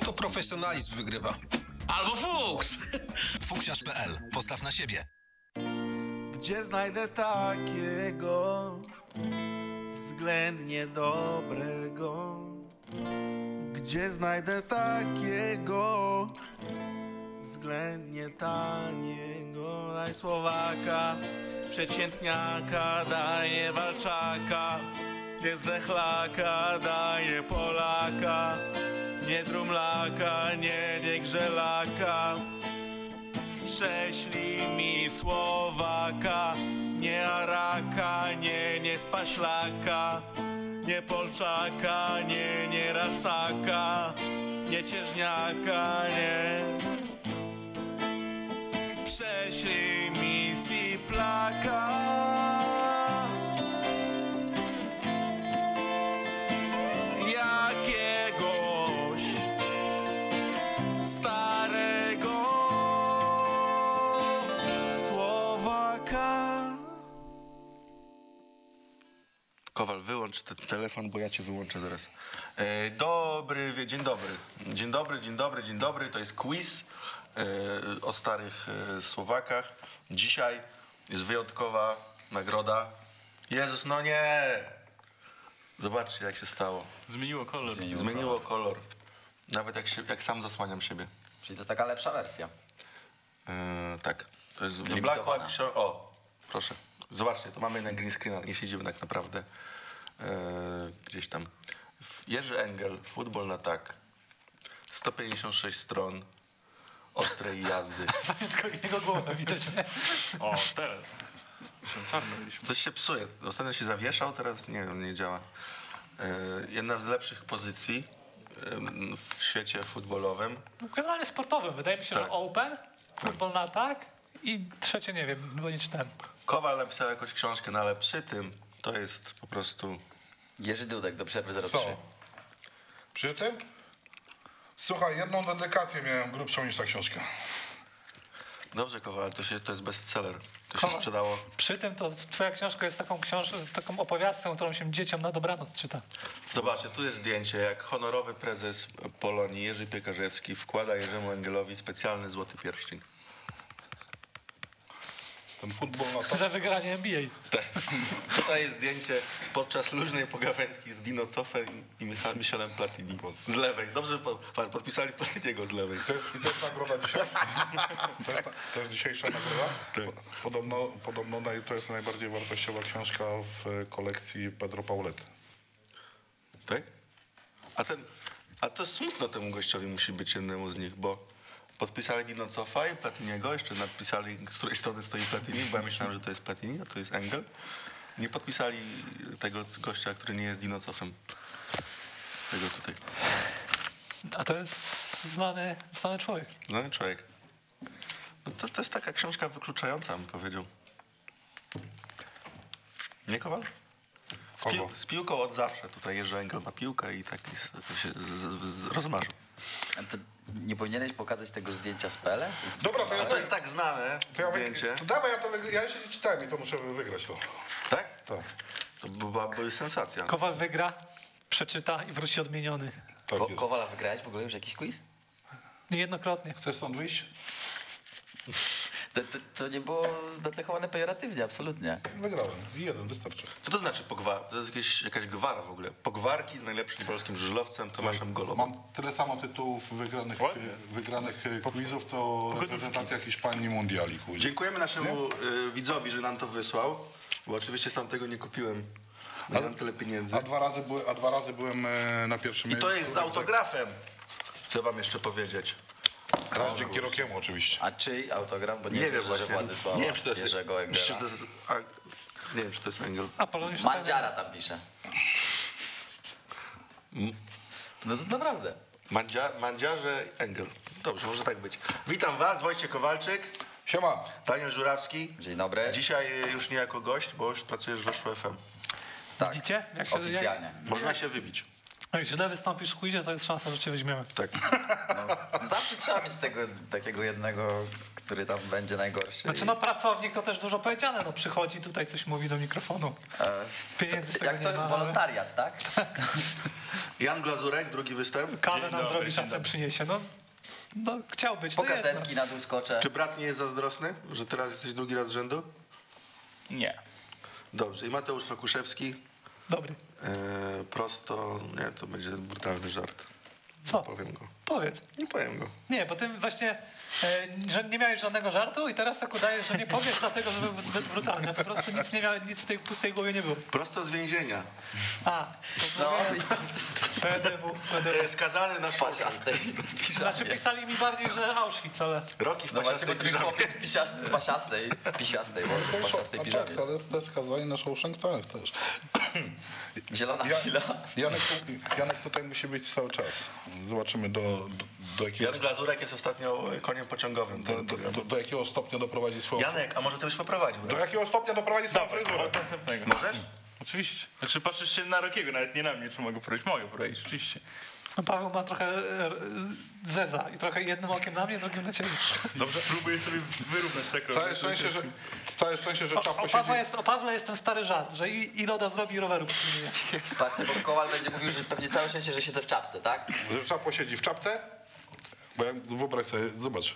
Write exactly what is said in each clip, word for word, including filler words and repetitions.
to profesjonalizm wygrywa. Albo fuks! Fuksiarz kropka pe el. Postaw na siebie. Gdzie znajdę takiego względnie dobrego? Gdzie znajdę takiego względnie taniego? Daj Słowaka, przeciętniaka, daj nie Walczaka, nie Zdechlaka, daj nie Polaka, nie Drumlaka, nie, nie Grzelaka. Prześlij mi Słowaka, nie Araka, nie, nie Spaślaka, nie Polczaka, nie, nie Rasaka, nie Cieżniaka, nie. Prześlij mi Siplaka. Jakiegoś starego Słowaka. Kowal, wyłącz ten telefon, bo ja cię wyłączę zaraz. E, dobry, wie- dzień dobry. Dzień dobry, dzień dobry, dzień dobry. To jest quiz e, o starych e, Słowakach. Dzisiaj jest wyjątkowa nagroda. Jezus, no nie! Zobaczcie, jak się stało. Zmieniło kolor. Zmieniło Zmieniło kolor. Nawet jak, się, jak sam zasłaniam siebie. Czyli to jest taka lepsza wersja. E, tak, to jest w Limitowana. blaku. jak się- O, proszę. Zobaczcie, to mamy na green screena, nie siedzimy tak naprawdę e, gdzieś tam. Jerzy Engel, futbol na tak. sto pięćdziesiąt sześć stron ostrej jazdy. Tylko jego głowę widać, nie? O, teraz. Czarno mieliśmy. Coś się psuje. Ostatnio się zawieszał, teraz nie wiem, nie działa. E, jedna z lepszych pozycji e, w świecie futbolowym. Generalnie sportowym. Wydaje mi się, Tak. że Open, futbol na tak i trzecie nie wiem, bo nie czytałem. Kowal napisał jakąś książkę, no ale przy tym to jest po prostu... Jerzy Dudek do przerwy zero trzy. Co? Przy tym? Słuchaj, jedną dedykację miałem grubszą niż ta książka. Dobrze, Kowal, to, się, to jest bestseller. To się Kowal. sprzedało. Przy tym to twoja książka jest taką książ- taką opowiastką, którą się dzieciom na dobranoc czyta. Zobaczcie, tu jest zdjęcie, jak honorowy prezes Polonii Jerzy Piekarzewski wkłada Jerzemu Engelowi specjalny złoty pierścień. Ten futbol na to... Za wygranie N B A. Tak. Tutaj jest zdjęcie podczas luźnej pogawędki z Dino Zoffem i Micha- Michelem Platini. Z lewej. Dobrze, że po, pan- podpisali Platiniego z lewej. To jest, I to jest nagroda dzisiaj? To jest, to jest dzisiejsza nagroda? Tak. Podobno, podobno naj- to jest najbardziej wartościowa książka w kolekcji Pedro Paulety. Tak? A, ten, a to smutno temu gościowi musi być jednemu z nich, bo podpisali Dino Zoffa i Platiniego, jeszcze napisali, z której strony stoi Platini, bo ja myślałem, że to jest Platini, a to jest Engel. Nie podpisali tego gościa, który nie jest Dino Zoffem. Tego tutaj. A to jest znany, znany człowiek. Znany człowiek. No to, to jest taka książka wykluczająca, bym powiedział. Nie, Kowal? Z, pił, Kogo? z piłką od zawsze. Tutaj Jerzy Engel ma piłkę i tak się z, z, z, rozmarzył. A to nie powinieneś pokazać tego zdjęcia z Pele? To jest- Dobra, to ja, A to jest tak znane to ja, zdjęcie. to dawaj, ja to wygra... Ja jeszcze nie czytałem i to muszę wygrać to. Tak? Tak, To byłaby sensacja. Kowal wygra, przeczyta i wróci odmieniony. tak Ko- jest. Kowala, wygrałeś w ogóle już jakiś quiz? Niejednokrotnie. Chcesz stąd wyjść? To, to, to nie było nacechowane pejoratywnie, absolutnie. Wygrałem. I jeden, wystarczy. Co to znaczy pogwar? To jest jakieś, jakaś gwara w ogóle. Pogwarki z najlepszym polskim żużlowcem Tomaszem Golobą. Mam tyle samo tytułów wygranych, wygranych quizów, co reprezentacja Hiszpanii Mundiali. chuj. Dziękujemy naszemu y, widzowi, że nam to wysłał, bo oczywiście sam tego nie kupiłem. Nie mam tyle pieniędzy. A dwa razy, były, a dwa razy byłem e, na pierwszym I to jest z autografem. Chcę wam jeszcze powiedzieć. Raz dzięki Rokiemu oczywiście. A czyj autograf? Bo nie, Nie, wiem wierzę, że właśnie. Władysława Nie wiem, czy to jest... Jerzego Myślę, Engela. że to jest a, nie wiem, czy to jest Engel. A Poloniusz Mandziara tam pisze. No to naprawdę. Mandzia, Mandziarze Engel. Dobrze, może tak być. Witam was, Wojciech Kowalczyk, Siema. Daniel Żurawski. Dzień dobry. Dzisiaj y, już nie jako gość, bo już pracujesz w Weszło F M. Tak, Widzicie? Jak się- oficjalnie. Można się wybić. Jak źle wystąpisz w quizie, to jest szansa, że cię weźmiemy. Tak. Zawsze trzeba mieć tego takiego jednego, który tam będzie najgorszy. Znaczy no pracownik to też dużo powiedziane, no przychodzi tutaj coś mówi do mikrofonu. E, Pieniędzy z tego Jak nie to ma, ale wolontariat, tak? Jan Glazurek, drugi występ. kawę Dzień nam dobry, zrobi dzień czasem dobry. przyniesie, no. No chciał być, Po to jest. No. kasetki na dół skoczę. Czy brat nie jest zazdrosny, że teraz jesteś drugi raz z rzędu? Nie. Dobrze. I Mateusz Lokuszewski. Dobry. E, prosto, nie, to będzie brutalny żart. Co? Powiem go. Powiedz. Nie powiem go. Nie, bo ty właśnie, e, że nie miałeś żadnego żartu i teraz tak udajesz, że nie powiesz dlatego, że był zbyt brutalny. Po prostu nic nie miał, nic w tej pustej głowie nie było. Prosto z więzienia. A, No, P D W, P D W. E, skazany na szopę. pasiastej Znaczy piżamie. pisali mi bardziej, że Auschwitz, ale Roki w No właśnie, pasiastej bo ten piżamie. chłopiec pasiastej, pasiastej, pisiastej, bo pasiastej A tak, piżamie. ale te skazani na Shawshank tak też. Zielona Ja, chwila. Janek, tu, Janek tutaj musi być cały czas. Zobaczymy do, do, do, jakiego, Jan Glazurek jest ostatnio koniem pociągowym. do, do, do, do jakiego stopnia doprowadzi swoją... Janek, a może ty byś poprowadził? Do jakiego stopnia doprowadzi swoją Dobra, fryzurę? od następnego. Możesz? Oczywiście. Znaczy patrzysz się na Rokiego, nawet nie na mnie, czy mogę prowadzić. Mogę prowadzić, oczywiście. no Paweł ma trochę e, zeza i trochę jednym okiem na mnie, drugim na ciebie. Dobrze, próbuję sobie wyrównać tak. Całe szczęście, że, całe szczęście, że O, Czapo o, siedzi... Pawle jest, o Pawle jest ten stary żart, że i, i loda zrobi i roweru pilnuje. Patrzcie, bo Kowal będzie mówił, że pewnie całe szczęście, że siedzę w czapce, tak? Że Czapo siedzi w czapce, bo jak, wyobraź sobie, zobacz.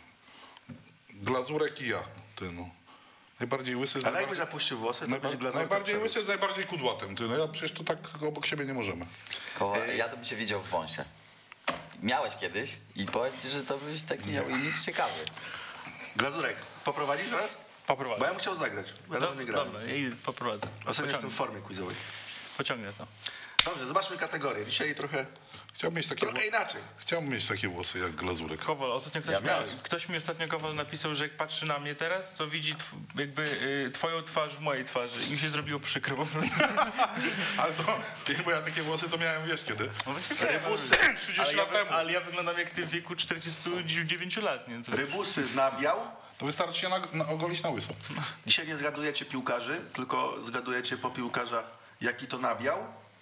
Glazurek i ja, ty no. Najbardziej łysy z Ale jakbyś najbardziej, zapuścił włosy, to najba, byś Glazurek najbardziej przebył. łysy z najbardziej kudłatem, ty no. Ja przecież to tak obok siebie nie możemy. Kowal, ja to bym cię widział w wąsie. Miałeś kiedyś i powiedz ci, że to byś taki miał imidż ciekawy. Glazurek, poprowadzisz teraz? Poprowadzę. Bo ja bym chciał zagrać. Ja Do, dawno nie grałem. dobra, i poprowadzę. Ostatnio jestem Pociągnę, w formie quizowej. pociągnę to. Dobrze, zobaczmy kategorię. Dzisiaj trochę, Chciałbym mieć takie, trochę inaczej. chciałbym mieć takie włosy jak Glazurek. Kowal, ostatnio ktoś, Ja mi, miałem. ktoś mi ostatnio Kowal napisał, że jak patrzy na mnie teraz, to widzi tw, jakby y, twoją twarz w mojej twarzy. I mi się zrobiło przykro po prostu. Ale to, bo ja takie włosy to miałem, wiesz kiedy? No właśnie, Rybusy, trzydzieści ale, ja, lat wy- temu. ale ja wyglądam jak ty w wieku czterdziestu dziewięciu lat, nie? To, rybusy z nabiał. To wystarczy się na, na, ogolić na łyso. Dzisiaj nie zgadujecie piłkarzy, tylko zgadujecie po piłkarzach, jaki to nabiał.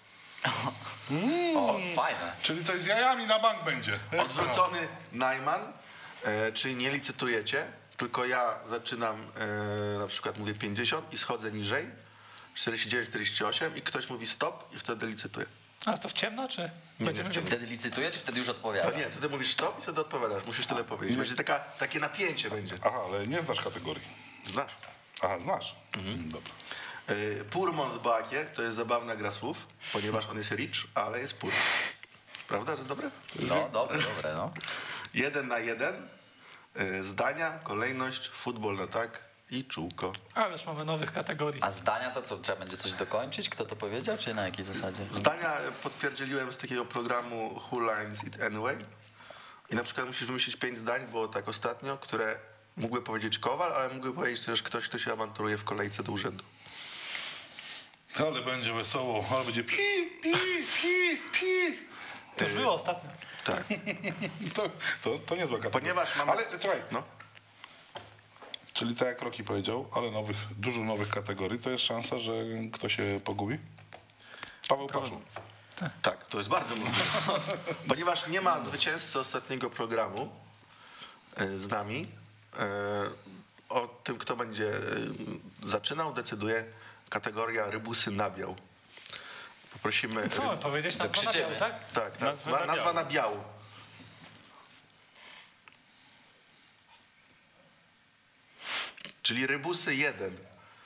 O, fajne. Czyli coś z jajami na bank będzie. Odwrócony Najman, e, czyli nie licytujecie, tylko ja zaczynam, e, na przykład mówię pięćdziesiąt i schodzę niżej, czterdzieści dziewięć, czterdzieści osiem i ktoś mówi stop i wtedy licytuję. A to w ciemno, czy będziemy wiedzieć? Wtedy licytuje, czy wtedy już To odpowiada? nie, wtedy mówisz stop i wtedy odpowiadasz, musisz tyle powiedzieć. Będzie taka, takie napięcie będzie. Aha, ale nie znasz kategorii. Znasz. Aha, znasz. Mhm. Dobra. E, Purmont Bakie to jest zabawna gra słów, ponieważ on jest rich, ale jest pur. Prawda, że dobre? No, dobre, dobre, no. Jeden na jeden, e, zdania, kolejność, futbol na tak i czółko. Ależ mamy nowych kategorii. A zdania to co, trzeba będzie coś dokończyć? Kto to powiedział, czy na jakiej zasadzie? Zdania potwierdziłem z takiego programu Who Lines It Anyway. I na przykład musisz wymyślić pięć zdań, było tak ostatnio, które mógłby powiedzieć Kowal, ale mógłby powiedzieć też ktoś, kto się awanturuje w kolejce do urzędu. Ale będzie wesoło, ale będzie pi, pi, pi, pi. To już było ostatnio. Tak. To, to, to niezła kategoria. Ponieważ mamy... Ale słuchaj, No. czyli tak jak Roki powiedział, ale nowych, dużo nowych kategorii, to jest szansa, że ktoś się pogubi? Paweł Paczu. Tak, to jest bardzo możliwe. Ponieważ nie ma zwycięzcy ostatniego programu e, z nami, e, o tym, kto będzie e, zaczynał, decyduje kategoria rybusy nabiał. Poprosimy... Co mamy powiedzieć? Nazwa na krzyczymy. biało, tak? Tak, tak. Nazwę Na, na nazwa biało. na biało. Czyli rybusy jeden.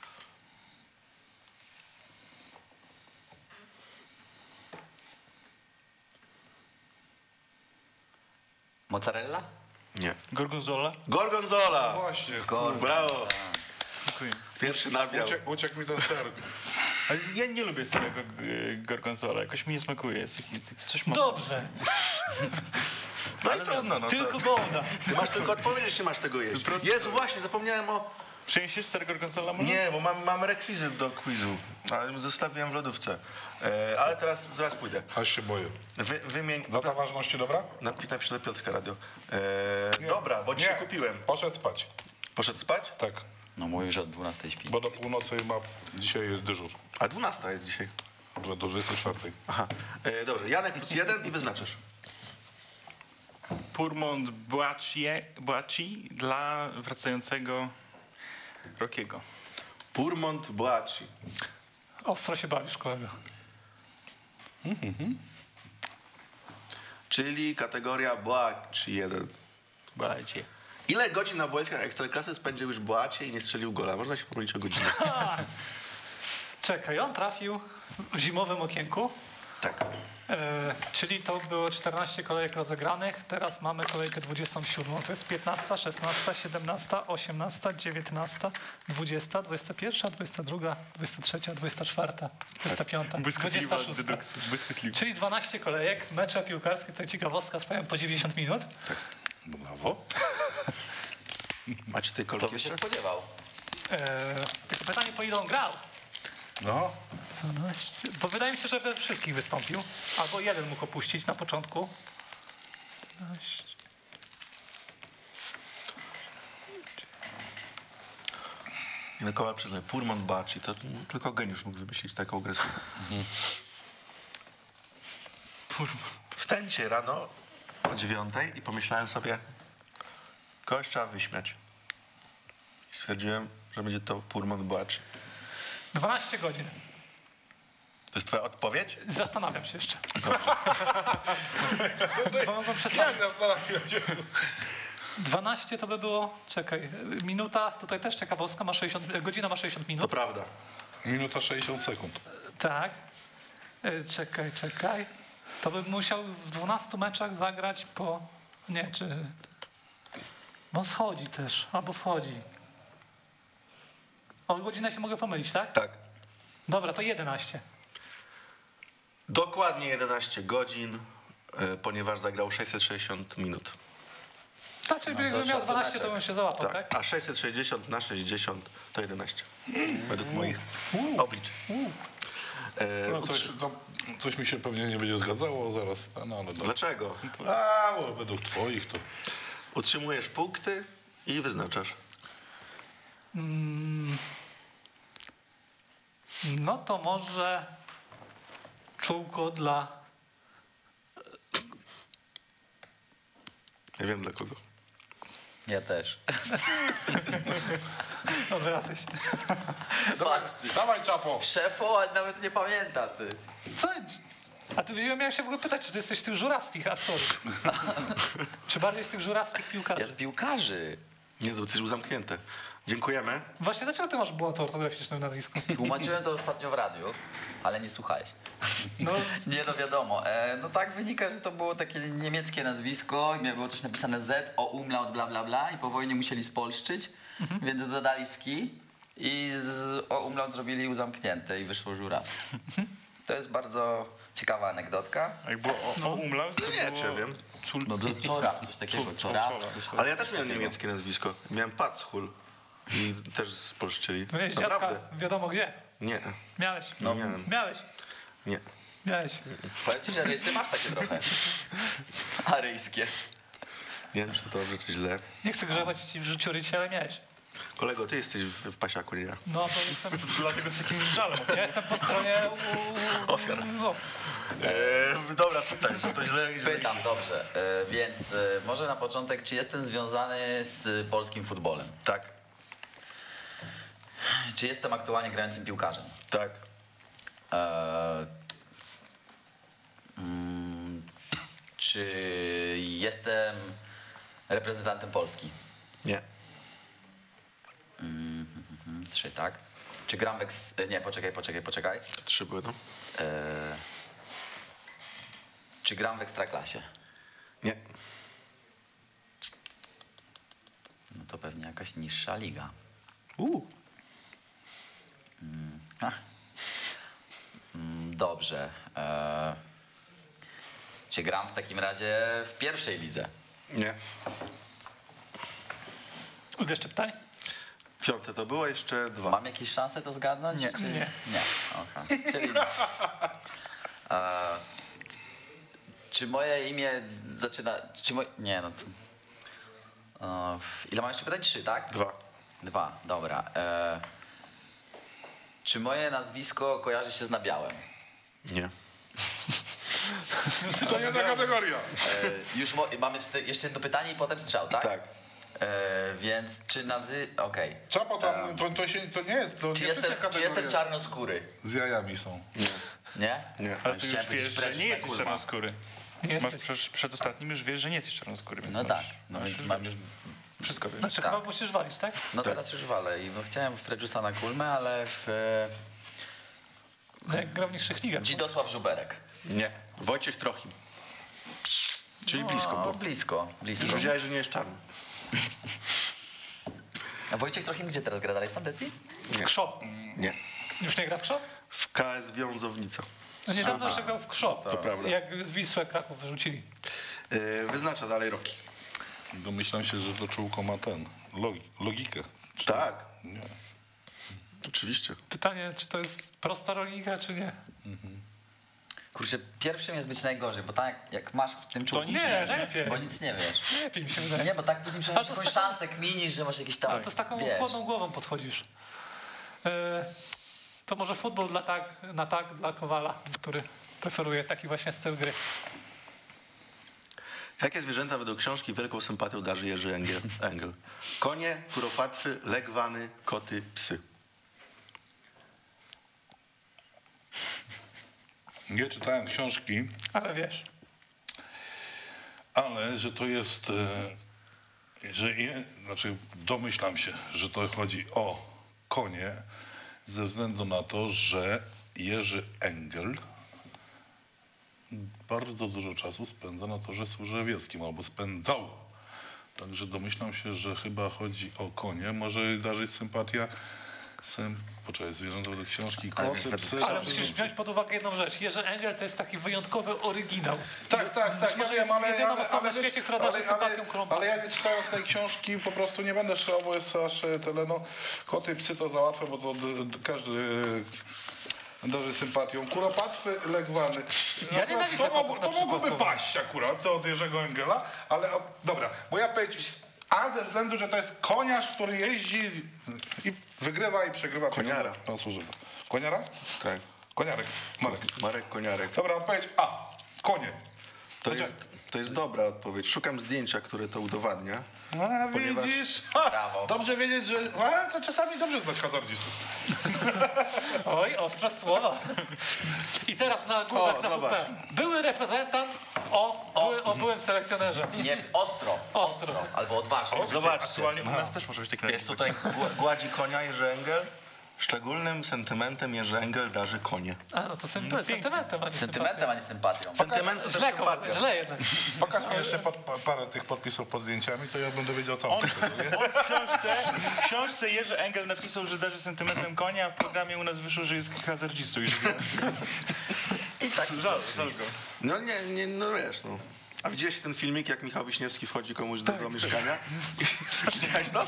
Mozzarella? Nie. Gorgonzola? Gorgonzola! Właśnie, Brawo! Dziękuję. Pierwszy nabiał. uciekł, uciekł mi ten ser. Ale ja nie lubię samego y, gorgonzola, jakoś mi nie smakuje. Jest taki, taki coś mocno. Dobrze, No i trudno, no tylko co? gołda. Ty masz tylko odpowiedzieć, czy masz tego jeść. Jezu, właśnie, zapomniałem o... Przyniesiesz ser gorgonzola może? Nie, bo mam, mam rekwizyt do quizu, ale zostawiłem w lodówce. E, ale teraz, teraz pójdę. Aż się boję. Wy, wymień... Data ważności dobra? Napi, napisz do Piotrka radio. E, dobra, bo dzisiaj kupiłem. Poszedł spać. Poszedł spać? Tak, No mówił, że od dwunastej śpi. bo do północy ma dzisiaj dyżur. A dwunasta jest dzisiaj. Dobra, do dwudziestej czwartej. Aha. E, dobra, Janek plus jeden i wyznaczasz. Purmont Boacie- Boaci dla wracającego Rockiego. Purmont Boaci. Ostro się bawisz, kolego. Czyli kategoria Boaci jeden. Boacie. Ile godzin na boiskach Ekstraklasy spędził już Boacie i nie strzelił gola? Można się pomylić o godzinę. Czekaj, on trafił w zimowym okienku, Tak. e, czyli to było czternaście kolejek rozegranych, teraz mamy kolejkę dwudziestą siódmą, to jest piętnasta, szesnasta, siedemnasta, osiemnasta, dziewiętnasta, dwudziesta, dwudziesta pierwsza, dwudziesta druga, dwudziesta trzecia, dwudziesta czwarta, dwudziesta piąta, Błyskotliwa dwudziesta szósta. dedukcja. Błyskotliwa. Czyli dwanaście kolejek, mecze piłkarskie, to ciekawostka, trwają po dziewięćdziesiąt minut. Brawo. Macie tej To kolki by się jeszcze? spodziewał. E, tylko pytanie, po ile on grał? No, dwanaście, bo wydaje mi się, że we wszystkich wystąpił, albo jeden mógł opuścić na początku. dwanaście. No koła przyznaj, Purmont Boaci, to tylko geniusz mógł wymyślić taką grę. Wstałem dzisiaj rano o dziewiątej i pomyślałem sobie, kogoś trzeba wyśmiać. I stwierdziłem, że będzie to Purmont Boaci. dwanaście godzin. To jest twoja odpowiedź? Zastanawiam się jeszcze. Bo mogą przesłać. dwanaście to by było, czekaj, minuta, tutaj też ciekawostka, ma sześćdziesiąt, godzina ma sześćdziesiąt To minut. prawda. minuta sześćdziesiąt sekund. Tak. E, Czekaj, czekaj. To bym musiał w dwunastu meczach zagrać po, nie, czy... Bo on schodzi też, albo wchodzi. O godzinę się mogę pomylić, tak? Tak. Dobra, to jedenaście. Dokładnie jedenaście godzin, e, ponieważ zagrał sześćset sześćdziesiąt minut. Tak, czyli No to jakbym miał dwanaście, to szacuneczek. bym się załapał, Tak. tak? A sześćset sześćdziesiąt na sześćdziesiąt to jedenaście. Według moich obliczeń. E, No coś, to, coś mi się pewnie nie będzie zgadzało zaraz, no ale dobra. Dlaczego? A, bo według twoich to... Utrzymujesz punkty i wyznaczasz. No to może czółko dla... Nie wiem dla kogo. Ja też. Odwracaj się. Dawaj, dawaj Czapo! Szefo, a nawet nie pamięta ty. Co? A ty miałem się w ogóle pytać, czy ty jesteś z tych żurawskich aktorów? Czy bardziej z tych żurawskich piłkarzy? Ja z piłkarzy. Nie, to coś był zamknięte. Dziękujemy. Właśnie dlaczego ty masz błąd ortograficzny w nazwisku? Tłumaczyłem to ostatnio w radiu, ale nie słuchałeś. No, Nie, no wiadomo. E, no tak wynika, że to było takie niemieckie nazwisko i było coś napisane Z, o umlaut, bla bla bla i po wojnie musieli spolszczyć, więc dodali ski i z o umlaut zrobili u zamknięte i wyszło żurawskie. To jest bardzo ciekawa anegdotka. A jak było o, o umlaut, to Nie, było... czy ja wiem. Cul... No to Coraw, coś takiego, Cul- Coraw, Cul- coś Ale ja też miałem niemieckie nazwisko. Miałem Patzhul. I też spolszczyli. miałeś dziadka Naprawdę? wiadomo gdzie. Nie, Miałeś. nie miałem. Miałeś. Nie. Miałeś. Powiem ci, że rysy masz takie trochę aryjskie. Nie wiem, czy to dobrze, czy źle. Nie chcę grzebać ci w życiu rycie, ale miałeś. Kolego, ty jesteś w, w pasiaku, nie ja. No to jestem, Dlatego z takim żalem. ja jestem po stronie u, Ofiar. No, Eee, dobra, pytaj, bo to źle, źle. Pytam, dobrze, e, więc e, może na początek, czy jestem związany z polskim futbolem? Tak, Czy jestem aktualnie grającym piłkarzem? tak, E, mm, czy jestem reprezentantem Polski? nie, Mm, trzy, tak. Czy gram w eks... Nie, poczekaj, poczekaj, poczekaj. to trzy były, no. E, czy gram w Ekstraklasie? Nie, No to pewnie jakaś niższa liga. uuu, Ach. Mm, Dobrze. E, czy gram w takim razie w pierwszej lidze? nie. jeszcze pytań? Piąte to było, jeszcze dwa. Mam jakieś szanse to zgadnąć? Nie. Czy... Nie. Nie. Okay. Czyli nic. E, czy moje imię zaczyna... Czy moj... Nie, no to... E, ile mam jeszcze pytań? Trzy, tak? Dwa. Dwa, dobra. E, czy moje nazwisko kojarzy się z nabiałem? Nie. To nie ta kategoria. E, już mo- mamy jeszcze- jeszcze jedno pytanie i potem strzał, tak? Tak. E, więc czy nazy... Okej. Czapo to, to, to, się, to nie jest, to Czy, nie jestem, wszystkie czy kategorie jestem czarnoskóry? z jajami są. Nie? Nie. Ale ty już Chciałem powiedzieć wiesz, że Precious nie jesteś Kulma. czarnoskóry. Nie Masz jesteś. przed, przed ostatnim już wiesz, że nie jesteś czarnoskóry. Więc No masz, tak, no masz więc już mam już... wszystko wiesz. Znaczy Tak. chyba musisz walić, tak? No teraz już walę i no, chciałem w Preciusa na Kulmę, ale w... No jak gra w niższych ligach. E, Dzidosław Żuberek. Nie. Wojciech Trochim. Czyli blisko No, było. blisko, blisko. Już wiedziałeś, że nie jest czarny. A Wojciech Trochim gdzie teraz gra? Dalej w Sandecji? W Krzop. Nie. Już nie gra w Krzop? W K S Wiązownica. No niedawno jeszcze grał w Krzop. To prawda. Jak z Wisłę Kraków wyrzucili. Yy, wyznacza dalej roki. Domyślam się, że to czółko ma ten, logi, logikę. Tak. Nie. Oczywiście. Pytanie, czy to jest prosta logika, czy nie? Kurczę, pierwszym jest być najgorzej, bo tak jak masz w tym czubku, nic nie, nie wiesz, lepiej. bo nic nie wiesz. Lepiej mi się wydaje. Nie, bo tak później A przynajmniej to z jakąś taką- szansę kminisz, że masz jakiś tam, Ale to z taką wiesz. chłodną głową podchodzisz. E, to może futbol dla tak, na tak dla Kowala, który preferuje taki właśnie styl gry. Jakie zwierzęta według książki wielką sympatią darzy Jerzy Engel? Engel? Konie, kuropatwy, legwany, koty, psy. Nie czytałem książki, Ale wiesz, ale że to jest, e, że je, znaczy domyślam się, że to chodzi o konie ze względu na to, że Jerzy Engel bardzo dużo czasu spędza na torze Służewieckim, albo spędzał. Także domyślam się, że chyba chodzi o konie. Może darzyć sympatia. Sym... Poczekaj, zwierzęta do książki, Ale koty, wiesz, psy. ale musisz wziąć pod uwagę jedną rzecz. Jerzy Engel to jest taki wyjątkowy oryginał. Tak, tak, tak. może Ja jest wiem, ale, jedyną ale, osobą ale, na świecie, która ale, darzy ale, sympatią krąbą. ale ja nie czytając tej książki po prostu nie będę strzelał, bo jest aż e, tyle, no, koty, psy to za łatwe, bo to d, d, każdy e, darzy sympatią. Kuropatwy, legwany. Ja nienawidzę to, kotów mogło, na to przykład, mogłoby powiem. paść akurat, to od Jerzego Engela, ale o, dobra, bo ja powiedzieć, a ze względu, że to jest koniarz, który jeździ i wygrywa i przegrywa Koniara. pieniądze na służbę. Koniara? Tak. Koniarek, Marek. Marek Koniarek. Dobra, odpowiedź A. Konie. To jest, to jest dobra odpowiedź. Szukam zdjęcia, które to udowadnia. A, Ponieważ- widzisz? Ha, Brawo. dobrze wiedzieć, że a, to czasami dobrze znać hazardzistów. Oj, ostre słowa. I teraz na O, główek na zobacz. W P. Były reprezentant o, były, o byłym selekcjonerze. Nie, ostro, Ostro. ostro, albo odważnie. Zobaczcie. Aktualnie u nas też może być taki Jest tutaj gła- gładzi konia Jerzy Engel. Szczególnym sentymentem Jerzy Engel darzy konie. A no to sym- sentymentem, a nie Sentymentem, sympatią. a nie sympatią. Sentyment to też Źle, sympatia. źle jednak. Pokaż mi jeszcze pod, pa- parę tych podpisów pod zdjęciami, to ja będę wiedział, co on przygotuje. On w książce, w książce Jerzy Engel napisał, że darzy sentymentem konia, a w programie u nas wyszło, że jest hazardzistą. Już I tak żal, żal go. No nie, nie, no wiesz, no. A widziałeś ten filmik, jak Michał Wiśniewski wchodzi komuś do, do mieszkania? Widziałeś to?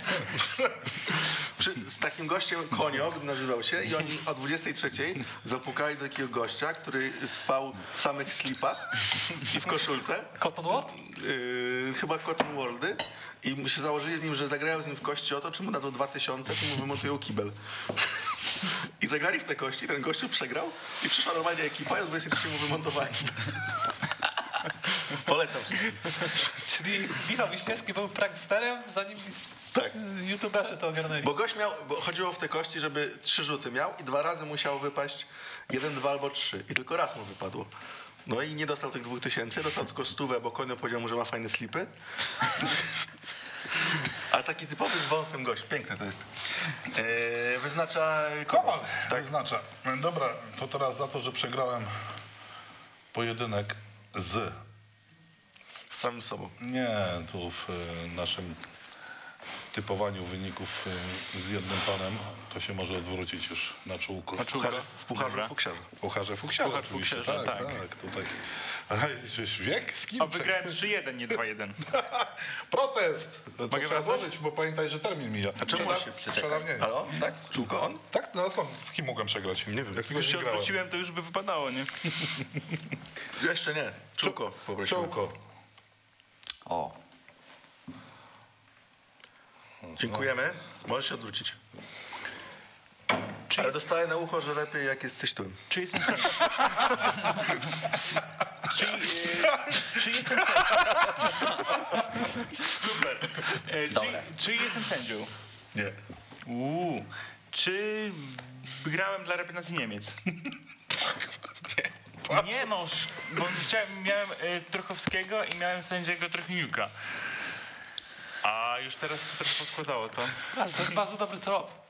Przy, z takim gościem Koniok nazywał się i oni o dwudziestej trzeciej zapukali do takiego gościa, który spał w samych slipach i w koszulce. Cotton World? Yy, chyba Cotton Worldy. I się założyli z nim, że zagrają z nim w kości o to, czy mu dadzą dwa tysiące, czy mu wymontują kibel. I zagrali w te kości, ten gościu przegrał i przyszła normalnie ekipa i o dwudziestej trzeciej mu wymontowali. Polecam wszystkim. Czyli Michał Wiśniewski był pranksterem, zanim s- Tak. youtuberzy to ogarnęli. Bo gość miał, bo chodziło w te kości, żeby trzy rzuty miał i dwa razy musiał wypaść jeden, dwa albo trzy. I tylko raz mu wypadło. No i nie dostał tych dwóch tysięcy, dostał tylko stówę, bo Konio powiedział mu, że ma fajne slipy. Ale taki typowy z wąsem gość. Piękne to jest. Eee, wyznacza Kowal Kowal. tak wyznacza. Dobra, to teraz za to, że przegrałem pojedynek z... Z samym sobą. Nie, tu w e, naszym typowaniu wyników e, z jednym panem, to się może odwrócić już na czółku. W pucharze, w pucharze Dobra. fuksiarze. Pucharze fuksiarze Pucharz oczywiście, fuksiarza, tak, tak. tak, tutaj. Aha, jesteś wiek? Z kim? A wygrałem trzy jeden, nie dwa jeden. Protest! To Mogę trzeba wracać? złożyć, bo pamiętaj, że termin mija. A czemu Przedaw- się Przedawnienie. Ale on? Tak? Czółko on? Tak? No skąd? Z kim mogłem przegrać? Nie wiem. Jak tego Już nie się grałem. odwróciłem, to już by wypadało, nie? Jeszcze nie. Czółko poprosiłem. Czołko. O, Dziękujemy. Możesz się odwrócić. Ale dostaję na ucho, że lepiej jak jesteś tu. Czy jestem sędzią? czy, e, czy jestem sędzią? Super. E, czy, Dobra. czy jestem sędzią? Nie. Uuu. Czy grałem dla reprezentacji Niemiec? Nie no, sz- bo chciałem, miałem e, Trochowskiego i miałem sędziego Trochimiuka. A już teraz to trochę poskładało to. Ale to jest bardzo dobry trop.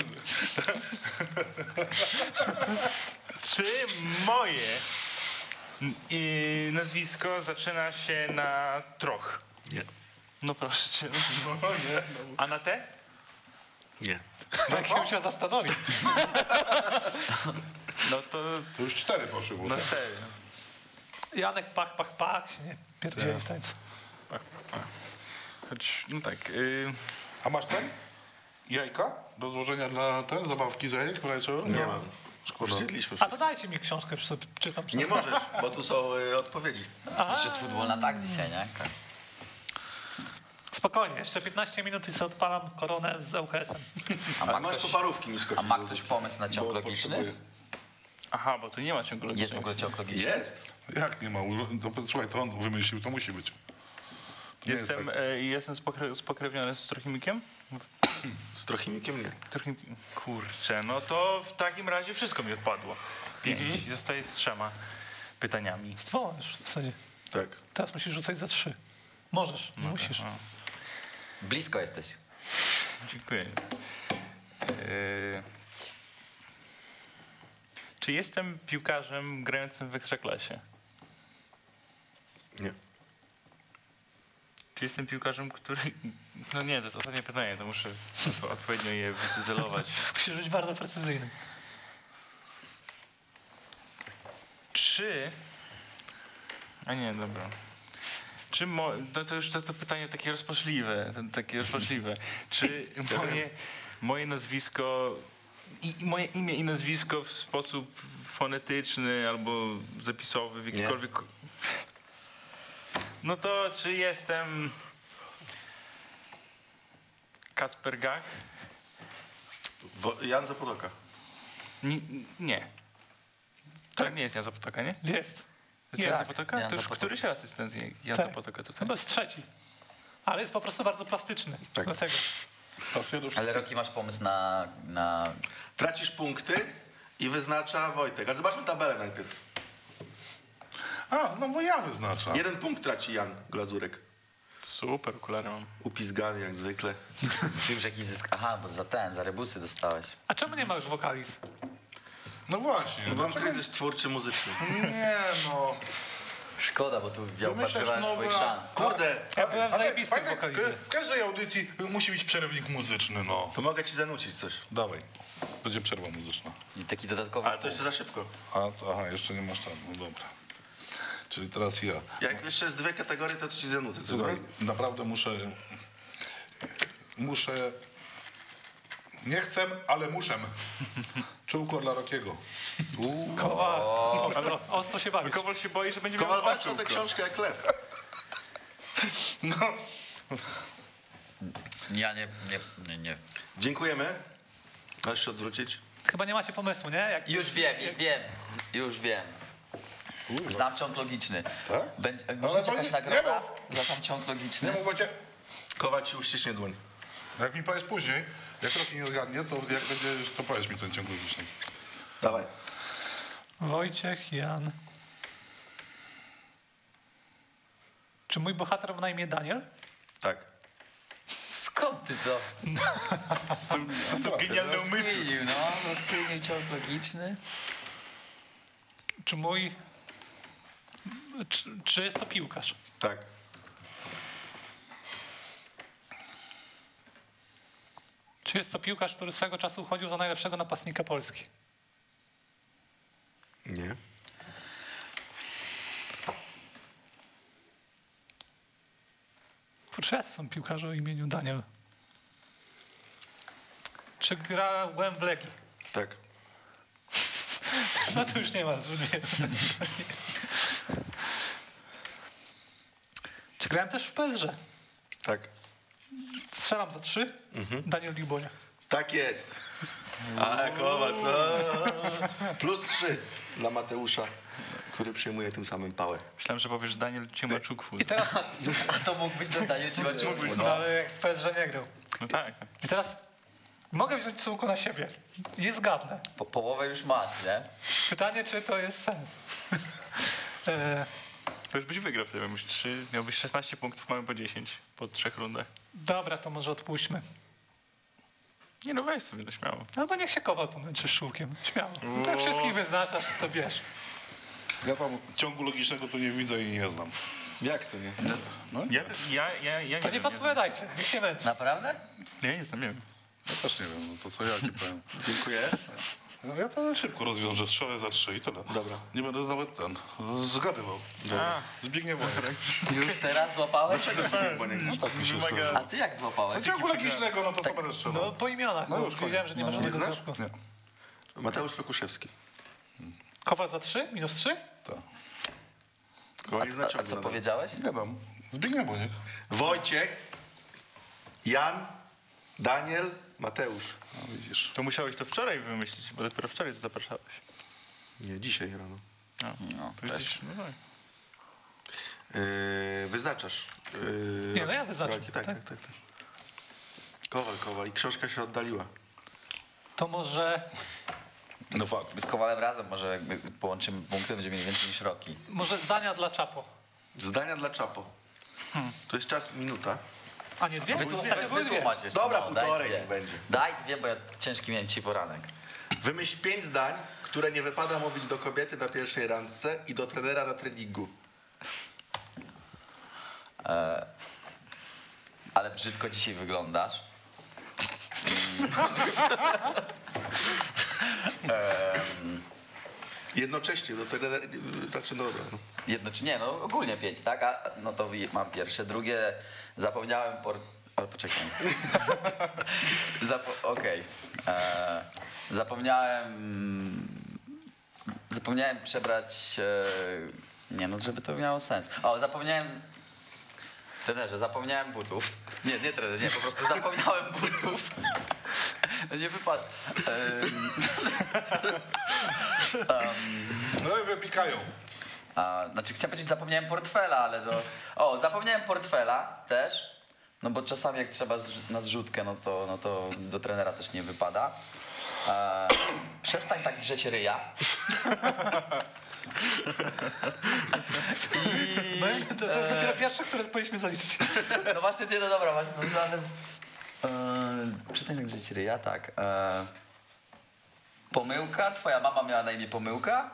Czy moje n- y, nazwisko zaczyna się na Troch? Nie. No proszę cię. A na T? Nie. Tak się musiał zastanowić. No to To już cztery poszły. Bo na tak. cztery. Janek pach, pach, pach się nie pierdzieli w tańcu. Pach, pach. Choć, no tak. Y, A masz ten? Jajka do złożenia dla ten? Zabawki z jajek? w razie czego? Nie mam. Szkoda. Już zjedliśmy A wszystko. to dajcie mi książkę, już sobie czytam. Nie możesz, bo tu są y, odpowiedzi. To jest futbol na tak dzisiaj, nie? Spokojnie, jeszcze piętnaście minut i sobie odpalam koronę z L K S-em. A Ale ma masz ktoś, tu parówki nisko. a ma ktoś pomysł na ciąg Bo logiczny? potrzebuję. aha, bo tu nie ma ciągu Jest w ogóle ciąg logiczny? Jest. Jak nie ma? To, słuchaj, to on wymyślił, to musi być. To nie jest Jestem, tak. e, jestem spokre, spokrewniony z Trochimikiem? Z Trochimikiem nie. Trochim... Kurczę, no to w takim razie wszystko mi odpadło. Pięć. I zostaję z trzema pytaniami. Z dwoma już w zasadzie. Tak. Teraz musisz rzucać za trzy. Możesz, nie musisz. A, Blisko jesteś. dziękuję. E, czy jestem piłkarzem grającym w Ekstraklasie? Nie. Czy jestem piłkarzem, który... No nie, to jest ostatnie pytanie, to muszę odpo- odpowiednio je wycyzelować. Musisz być bardzo precyzyjny. Czy... A nie, dobra. Czy mo... no to już to, to pytanie takie rozpaczliwe, to, takie rozpaczliwe. Czy moje, moje nazwisko i i moje imię i nazwisko w sposób fonetyczny albo zapisowy w jakikolwiek... No to czy jestem Kasper Gach? Wo- Jan Zapotoka. Nie. nie. To nie jest Jan Zapotoka, nie? Jest. Jest Jest. Jan Tak, Zapotoka? Jan To już Zapotoka. któryś raz jest ten Jan Tak. Zapotoka tutaj? Chyba jest trzeci. Ale jest po prostu bardzo plastyczny. Tak. Dlatego. Pasuje do Ale wszystkiego. Roki, masz pomysł na... na... Tracisz punkty i wyznacza Wojtek. A zobaczmy tabelę najpierw. A, no bo ja wyznaczam. Jeden punkt traci Jan Glazurek. Super, okulary mam. Upizgany jak zwykle. Czymś jakiś zysk... Aha, bo za ten, za rebusy dostałeś. A czemu nie ma już wokaliz? No właśnie. Mam dlaczego- kryzys twórczy muzyczny. Nie no. Szkoda, bo tu ja Wymyślasz upatrywałem nowe- swoich szans. Kurde, Ja byłem Ale zajebisty w Wojtek, wokalizie. w każdej audycji musi być przerywnik muzyczny, no. to mogę ci zanucić coś. Dawaj. Będzie przerwa muzyczna. I taki dodatkowy... Ale to jeszcze za szybko. A, to, aha, jeszcze nie masz tam. No dobra. Czyli teraz ja. Jak jeszcze jest dwie kategorie, to ci zanucę. co Słuchaj, nie? naprawdę muszę... Muszę... Nie chcę, ale muszę. Czułko dla Rokiego. Uuu. Koła, ostro, ostro się bawisz. Kowal się boi, że będzie Kowal miał walczy o oczu. tę książkę jak lew. No. Ja nie, nie, nie, nie. Dziękujemy. Możesz się odwrócić. Chyba nie macie pomysłu, nie? Jak Już wiem, wiem, już wiem. Znam ciąg logiczny. Tak? Będzie, Ale może to jakaś nie- nagroda nie za sam ciąg Nie logiczny? mógł będzie... Kowal ci uściśnie dłoń. Jak mi powiesz później, jak Roki nie zgadnie, to jak będzie, to powiesz mi ten ciąg logiczny. Dawaj. Wojciech, Jan. Czy mój bohater ma na imię Daniel? Tak. Skąd ty to? To są genialne umysły. Rozkminił, no, rozkminił ciąg logiczny. Czy mój... Czy, czy jest to piłkarz? Tak. Czy jest to piłkarz, który swego czasu uchodził za najlepszego napastnika Polski? Nie. Kurczę, są piłkarze o imieniu Daniel. Czy grałem w Legii? Tak. No to już nie ma zbyt. Czy grałem też w P S G? Tak. Strzelam za trzy. Daniel Libonia. Tak jest. A Kowal, co? Plus trzy dla Mateusza, który przyjmuje tym samym pałę. Myślałem, że powiesz Daniel Ciemaczukwód. I teraz, A to mógł być dodanie ci no ale jak w P S G nie grał. No tak, tak. I teraz mogę wziąć sumku na siebie. Nie zgadnę. Po, połowę już masz, nie? Pytanie, czy to jest sens. e, To już byś wygrał wtedy, miałbyś trzy, miałbyś szesnaście punktów, mamy po dziesięć po trzech rundach. dobra, to może odpuśćmy. Nie no, weź sobie to śmiało. No to niech się Kowal pomęczy z Szulkiem. Śmiało. No tak wszystkich wyznaczasz, to wiesz. Ja tam ciągu logicznego tu nie widzę i nie znam. Jak to nie? Ja, też- ja, ja, ja To nie nie wiem, podpowiadajcie, niech się męczy. Naprawdę? Ja nie znam, nie wiem. Ja też nie wiem, no to co ja ci powiem. Dziękuję. No ja to szybko rozwiążę, strzelę za trzy i tyle. Dobra. Nie będę nawet ten, zgadywał. A, Zbigniew Wojek. Już teraz złapałeś? Tak mi się wymaga... skończyło. A ty jak złapałeś? Z ciągu logicznego, no to co będę No strzelał? po imionach, No no, już już wiedziałem, koniec. że nie ma No, żadnego nie znasz? związku. Nie, Mateusz Lokuszewski. Kowal za trzy? Minus trzy? tak. Kowal jest na A, a ciągu co nadal. powiedziałeś? Nie dam. Zbigniew Wojek. Wojciech, Jan, Daniel, Mateusz. No widzisz. To musiałeś to wczoraj wymyślić, bo dopiero wczoraj to zapraszałeś. Nie, dzisiaj rano. No, No, to jesteś... No, tak. Yy, wyznaczasz. Yy, Nie, no ja wyznaczam, roki, tak, tak. tak, tak, tak. Kowal, Kowal. I książka się oddaliła. To może, No fakt. Z Kowalem razem może jakby połączymy punkty, będziemy mieli więcej niż Roki. może zdania dla Czapo. Zdania dla Czapo. To jest czas minuta. A nie dwie? Wytłumacz, Dwie, były dwie. wytłumacz jeszcze. Dobra, no, półtorej daj niech dwie. będzie. Daj dwie, bo ja ciężki miałem ci poranek. Wymyśl pięć zdań, które nie wypada mówić do kobiety na pierwszej randce i do trenera na treningu. Ale brzydko dzisiaj wyglądasz. Jednocześnie do trenera... Znaczy, no dobra. No. Jedno czy nie, no ogólnie pięć, tak? A, no to wi- mam pierwsze. Drugie, zapomniałem por... Ale poczekaj. Zapo- Okej. E, Zapomniałem... Zapomniałem przebrać... E, nie no, żeby to miało sens. O, zapomniałem... Trenerze, zapomniałem butów. Nie, nie trenerze, nie, po prostu zapomniałem butów. No nie wypadł. No i wypikają. A, znaczy chciałem powiedzieć, zapomniałem portfela, ale to... O, zapomniałem portfela też, no bo czasami jak trzeba zrzu- na zrzutkę, no to, no to do trenera też nie wypada. E, przestań tak drzeć ryja. No, to, to jest dopiero pierwsze, które powinniśmy zaliczyć. No właśnie, nie, no dobra, właśnie, no, ale... E, przestań tak drzeć ryja, tak. E, pomyłka? Twoja mama miała na imię Pomyłka?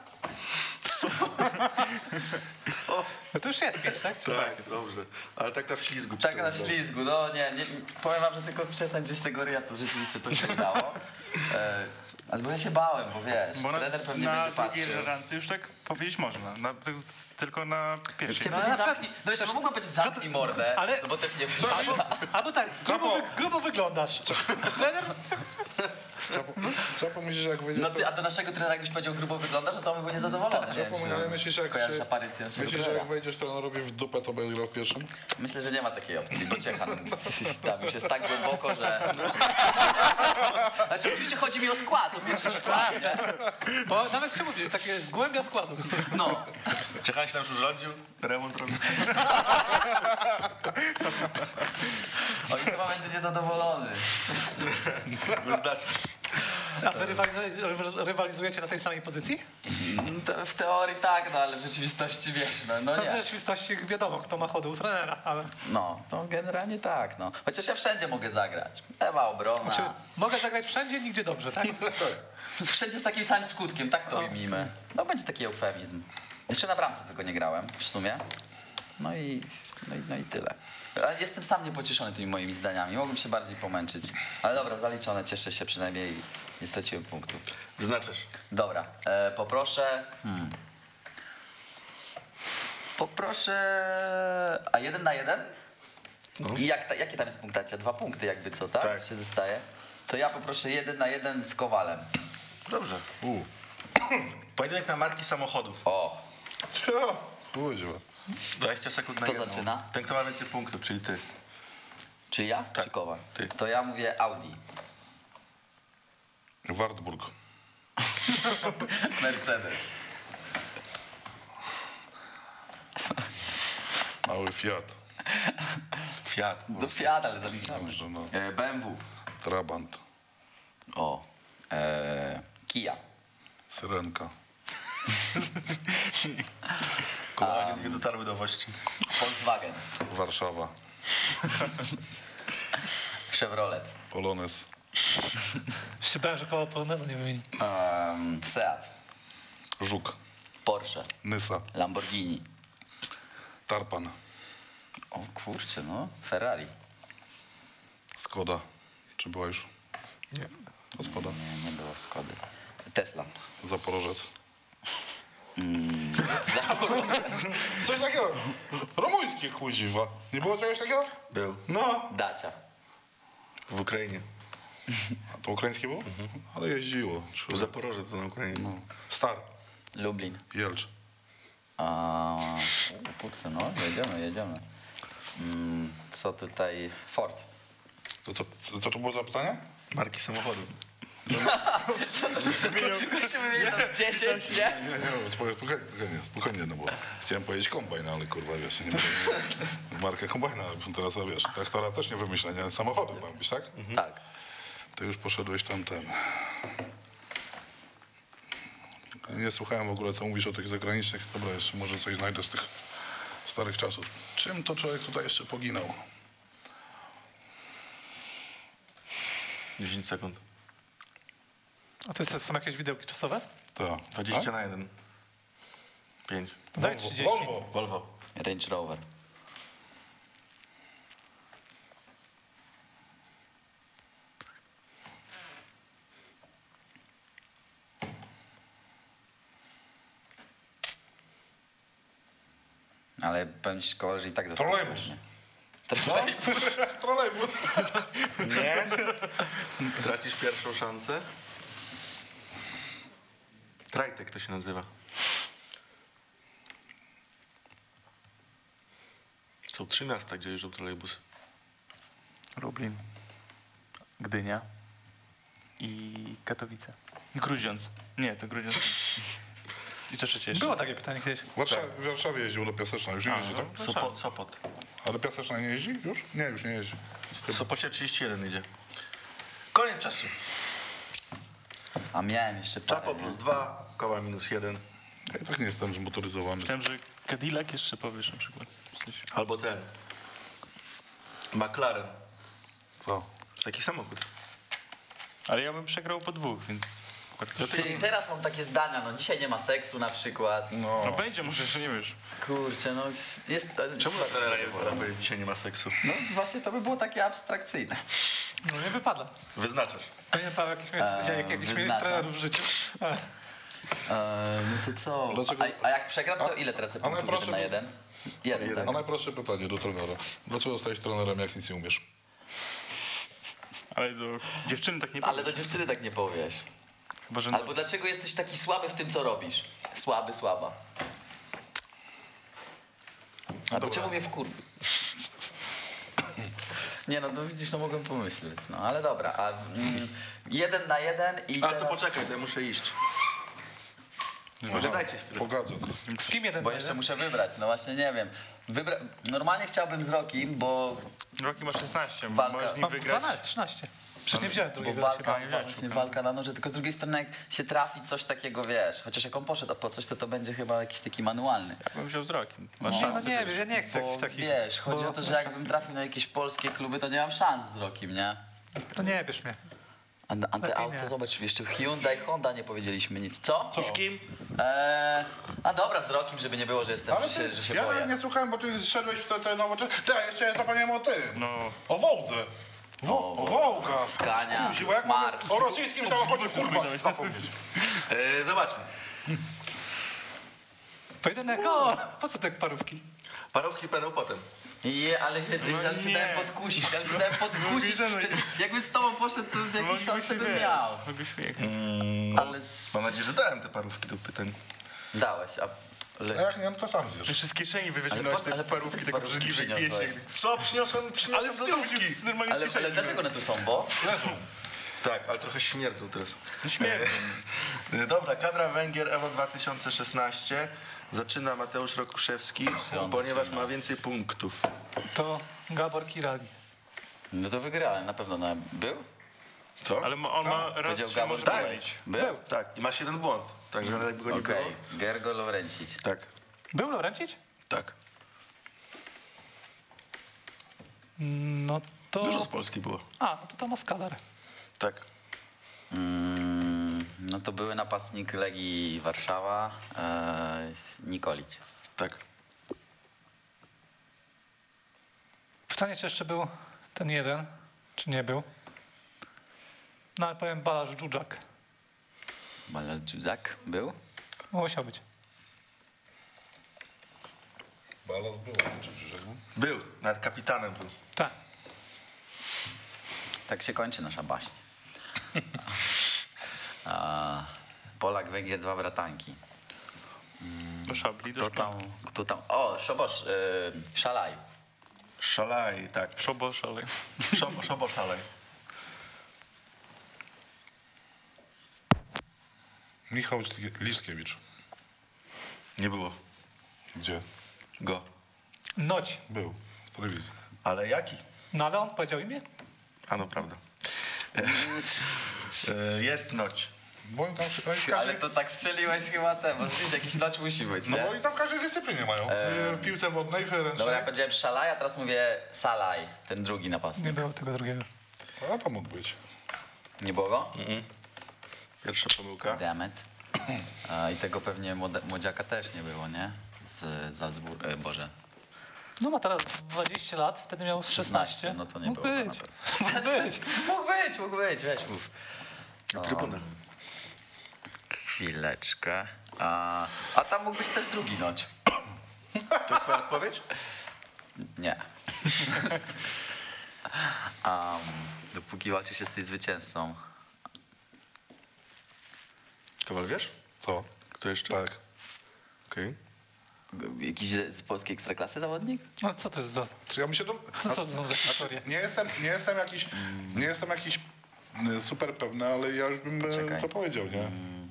No to już jest pięć, tak? Tak, dobrze. Ale tak na wślizgu. Tak czytałem na zdań. ślizgu, no nie, nie, powiem wam, że tylko przestań drzeć tego ryja, to rzeczywiście to się udało. E, ale bo ja się bałem, bo wiesz, Bo na, trener pewnie na będzie patrzył. drugiej randce już tak powiedzieć można. Na, ty- tylko na pierwszej. Chciałem No, powiedzieć ale zamknij, no jeszcze mogłem powiedzieć zamknij mordę, ale- no bo też nie wyszło. Albo, albo tak, grubo, wy, grubo wyglądasz. Trener? Trzeba, po- trzeba pomyśleć, że jak wejdziesz No ty, a do naszego trenera jakbyś powiedział grubo wyglądasz, no to on by był niezadowolony. nie wiem, pomyśleć, ale myślisz, że jak kojarzysz się- aparycję naszego Myślisz, że trenera. jak wejdziesz trenerowi w dupę, to będzie grał w pierwszym? Myślę, że nie ma takiej opcji, bo Ciechan tam już jest tak głęboko, że... Znaczy oczywiście chodzi mi o skład, o pierwszy skład, nie? Bo nawet się mówi, takie z głębia składu. No. Ciechan się tam już urządził, remont robi. Oj, chyba będzie niezadowolony. Wyznaczy. A wy rywalizu- rywalizujecie na tej samej pozycji? To w teorii tak, no ale w rzeczywistości wiesz, no, no No w nie. rzeczywistości wiadomo, kto ma chody u trenera, ale... No, to generalnie tak, no. Chociaż ja wszędzie mogę zagrać. Lewa obrona. Czy mogę zagrać wszędzie, nigdzie dobrze, tak? Wszędzie z takim samym skutkiem, tak to ujmijmy. No będzie taki eufemizm. Jeszcze na bramce tylko nie grałem w sumie. No i, no i, no i tyle. Ale jestem sam niepocieszony tymi moimi zdaniami. Mogłem się bardziej pomęczyć. Ale dobra, zaliczone. Cieszę się, przynajmniej nie straciłem punktów. Wyznaczasz. Dobra, e, poproszę... Hmm. Poproszę... A jeden na jeden? No. I jak ta, jakie tam jest punktacja? Dwa punkty jakby co, tak? Tak. Się zostaje. To ja poproszę jeden na jeden z Kowalem. Dobrze. U. Pojedynek na marki samochodów. O, Cio, kuźwa. dwadzieścia sekund na Kto jedną. zaczyna? Ten, kto ma więcej punktów, czyli ty. czy ja? Tak. Czy Kowal? Ty. To ja mówię Audi. Wartburg. Mercedes. Mały Fiat. Fiat. Do Fiat, ale zaliczamy. Dobrze, no. E, B M W. Trabant. O. E, Kia. Syrenka. Koła nie, nie dotarły do wości. Volkswagen. Warszawa. Chevrolet. Polones. Szybałem, że koło Polonezu nie wymieni. Um, Seat. Żuk. Porsche. Nysa. Lamborghini. Tarpan. O kurczę, no. Ferrari. Skoda. Czy była już? Nie. To Skoda. Nie, nie było Skody. Tesla. Zaporożec. Zaporożec. Coś takiego. Rumuńskie kuźwa. Nie było czegoś takiego? Był. No. Dacia. W Ukrainie. A to ukraińskie było? Ale jeździło. W Człowiek. Zaporoże to na Ukrainie. No. Star. Lublin. Jelcz. A, u, kurczę, no. Jedziemy, jedziemy. Mm, co tutaj? Ford. To co, co to było za pytanie? Marki samochodu. Musimy mieć z dziesięć, nie? Nie, nie, spokojnie, spokojnie, spokojnie, no bo chciałem powiedzieć kombajn, ale kurwa, wiesz, nie mogę, markę kombajna, teraz, a wiesz, traktora też nie wymyślę, nie, samochody mają być, tak? Tak. Ty już poszedłeś tam ten... Nie słuchałem w ogóle, co mówisz o tych zagranicznych, dobra, jeszcze może coś znajdę z tych starych czasów. Czym to człowiek tutaj jeszcze poginął? dziesięć sekund. A to jest, są jakieś widełki czasowe? To. dwadzieścia na jeden. pięć. Daj Volvo, trzydzieści. Volvo. Volvo. Range Rover. Ale powiem ci szkoła, że i tak zostało. Trolejbus. Trolejbus. Trolejbus. Nie. Tracisz pierwszą szansę. Trajtek to się nazywa. Są trzy miasta, gdzie jeżdżą trolejbusy. Lublin, Gdynia i Katowice. Grudziądz. Nie, to Grudziądz. I co trzecie jeszcze? Było takie pytanie kiedyś. W Warszawie, w Warszawie jeździł do Piaseczna, już nie jeździ, tak? Sopot. Sopot. Ale Piaseczna nie jeździ już? Nie, już nie jeździ. W Sopocie trzydzieści jeden idzie. Koniec czasu. A miałem jeszcze parę. Czapo plus dwa, koła minus jeden. Ja i tak nie jestem zmotoryzowany. Myślałem, że Cadillac jeszcze powiesz na przykład. Coś. Albo ten. McLaren. Co? Taki samochód. Ale ja bym przegrał po dwóch, więc... Ty, teraz mam takie zdania, no dzisiaj nie ma seksu na przykład. No. No będzie, może jeszcze nie wiesz. Kurczę, no jest... Czemu na trenera nie wypadamy, dzisiaj nie ma seksu? No właśnie to by było takie abstrakcyjne. No nie wypada. Wyznaczasz. Panie Paweł, jakich miałeś, Eee, jak, jakiś miałeś wyznaczam. trenerów w życiu? E, Eee, no to co? Dlaczego- A, a jak przegram, to A- ile tracę a punktów? najprościej- Jeden na jeden? Jeden, tak. A najprostsze pytanie do trenera. Dlaczego zostałeś trenerem, jak nic nie umiesz? Ale do dziewczyny tak nie Ale powiesz. do dziewczyny tak nie powiesz. Chyba, że Albo dlaczego jesteś taki słaby w tym, co robisz? Słaby, słaba. Albo dobra. czemu mnie wkurwi? Nie no, to widzisz, no mogłem pomyśleć. No ale dobra, a mm, jeden na jeden i A teraz... to poczekaj, to ja muszę iść. Może dajcie chwilę. Pogadza. z kim jeden Bo na jeszcze jeden? muszę wybrać, no właśnie nie wiem. Wybra... Normalnie chciałbym z Rokim, bo, Roki ma szesnaście, Walka. możesz z nim Mam wygrać. dwanaście, trzynaście. Przecież nie wziąłem bo drugiego. walka, nie wziąłeś, właśnie szukam. walka na noże, tylko z drugiej strony jak się trafi coś takiego, wiesz, chociaż jak on poszedł po coś, to to będzie chyba jakiś taki manualny. Ja bym wziął z Rokiem. Masz No, Nie, no szansę. nie wiem, ja nie chcę Bo jakichś takich... wiesz, chodzi bo- o to, że jakbym trafił na jakieś polskie kluby, to nie mam szans z Rokim, nie? To nie bierz mnie. A, a te Lepiej auto, nie. zobacz, jeszcze Hyundai, Honda nie powiedzieliśmy nic. Co? Co? Z kim? Eee, a dobra, z Rokim, żeby nie było, że jestem, Ale że, się, ty, że się ja boję. nie słuchałem, bo ty szedłeś w te, te nowoczesne... Ty, ja jeszcze zapomniałem o tym. No, O Wołdze. Wo, o Wołga. Skania, Kuźwa, jak Smart. mogę O rosyjskim samochodzie, kurwa, zapomnieć. E, zobaczmy. Pojedynek, o, po co te parówki? Parówki będą potem. Je, ale, No ale się nie. dałem podkusić, ale się dałem podkusić. Mogę- Przecież jakbym z tobą poszedł, to jakieś mogę szanse się bym wiesz, miał. mogę się jechać. Ale z... Mam nadzieję, że dałem te parówki do pytań. dałeś, a... A Ale, jak nie, no to sam zjesz. Jeszcze z kieszeni ale, wywyciągnąłeś po, te ale po co parówki, ty tak parówki obrzydliwe przyniosłeś? gwieździe. Co? Przyniosłem, przyniosłem Ale lodówki. z normalnie z Ale, kieszeni. ale dlaczego one tu są, bo? Leżą. Tak, ale trochę śmierdzą teraz. Śmierdzą. E, Dobra, kadra Węgier Euro dwa tysiące szesnaście. Zaczyna Mateusz Rokuszewski, ponieważ ma więcej punktów. To Gabor Kirali. No to wygrałem, na pewno. No, był? Co? Ale ma- on ma raz Powiedział się Gabor może tak. pomylić. Był? Tak, i masz jeden błąd. Także nawet jakby go nie Okej, było. Gergo Lawrencic. Tak, Był Lawrencic? tak. No to... Dużo z Polski było. A, no to Tomasz Kadar. Tak. Mm, no to były napastnik Legii Warszawa, e, Nikolić. Tak. Pytanie, czy jeszcze był ten jeden, czy nie był. No ale powiem Balasz Dżudżak. Balasz Dżudzak był? Musiał być. Balas był, oczywiście, że był. Był, nawet kapitanem był. Tak. Tak się kończy nasza baśń. A, Polak, Węgier, dwa bratanki. Do szabli, do Kto tam? Kto tam? O, Szobosz, y, Szalaj. Szalaj, tak. Szobosz, ale... Szobo, szobo szalaj. Michał Liskiewicz. Nie było. Gdzie? Go. Noć. Był. W telewizji. Ale jaki? No ale on powiedział imię? A no prawda. E, e, jest noć. Bo oni tam w każdej, Ale to tak strzeliłeś chyba ten, bo rzeczywiście jakiś noc musi być, no nie? bo oni tam w każdej dyscyplinie mają. W piłce wodnej, w ręcznej. Dobra, ja powiedziałem Szalaj, a teraz mówię Salaj, ten drugi napastnik. Nie było tego drugiego. A to mógł być. Nie było go? Pierwsza pomyłka. Dammit. A, I tego pewnie młode- młodziaka też nie było, nie? Z Salzburg, e, Boże. No ma teraz dwadzieścia lat, wtedy miał szesnaście. No to nie Mógł było go być. na Mógł być. Mógł być, mógł być, weź mów. Na trybunę. Chwileczkę. A, a tam mógł być też drugi noć. To jest twoja odpowiedź? Nie. um, dopóki walczy się z tej zwycięzcą. Kowal, wiesz? Co? Kto jeszcze? Tak. Okej. Jakiś z z polskiej ekstraklasy zawodnik? No co to jest za... Czy ja mi się to... Co to są za historie? Nie jestem, nie jestem jakiś, nie jestem jakiś y, super pewny, ale ja już bym y, Czekaj. to powiedział, nie?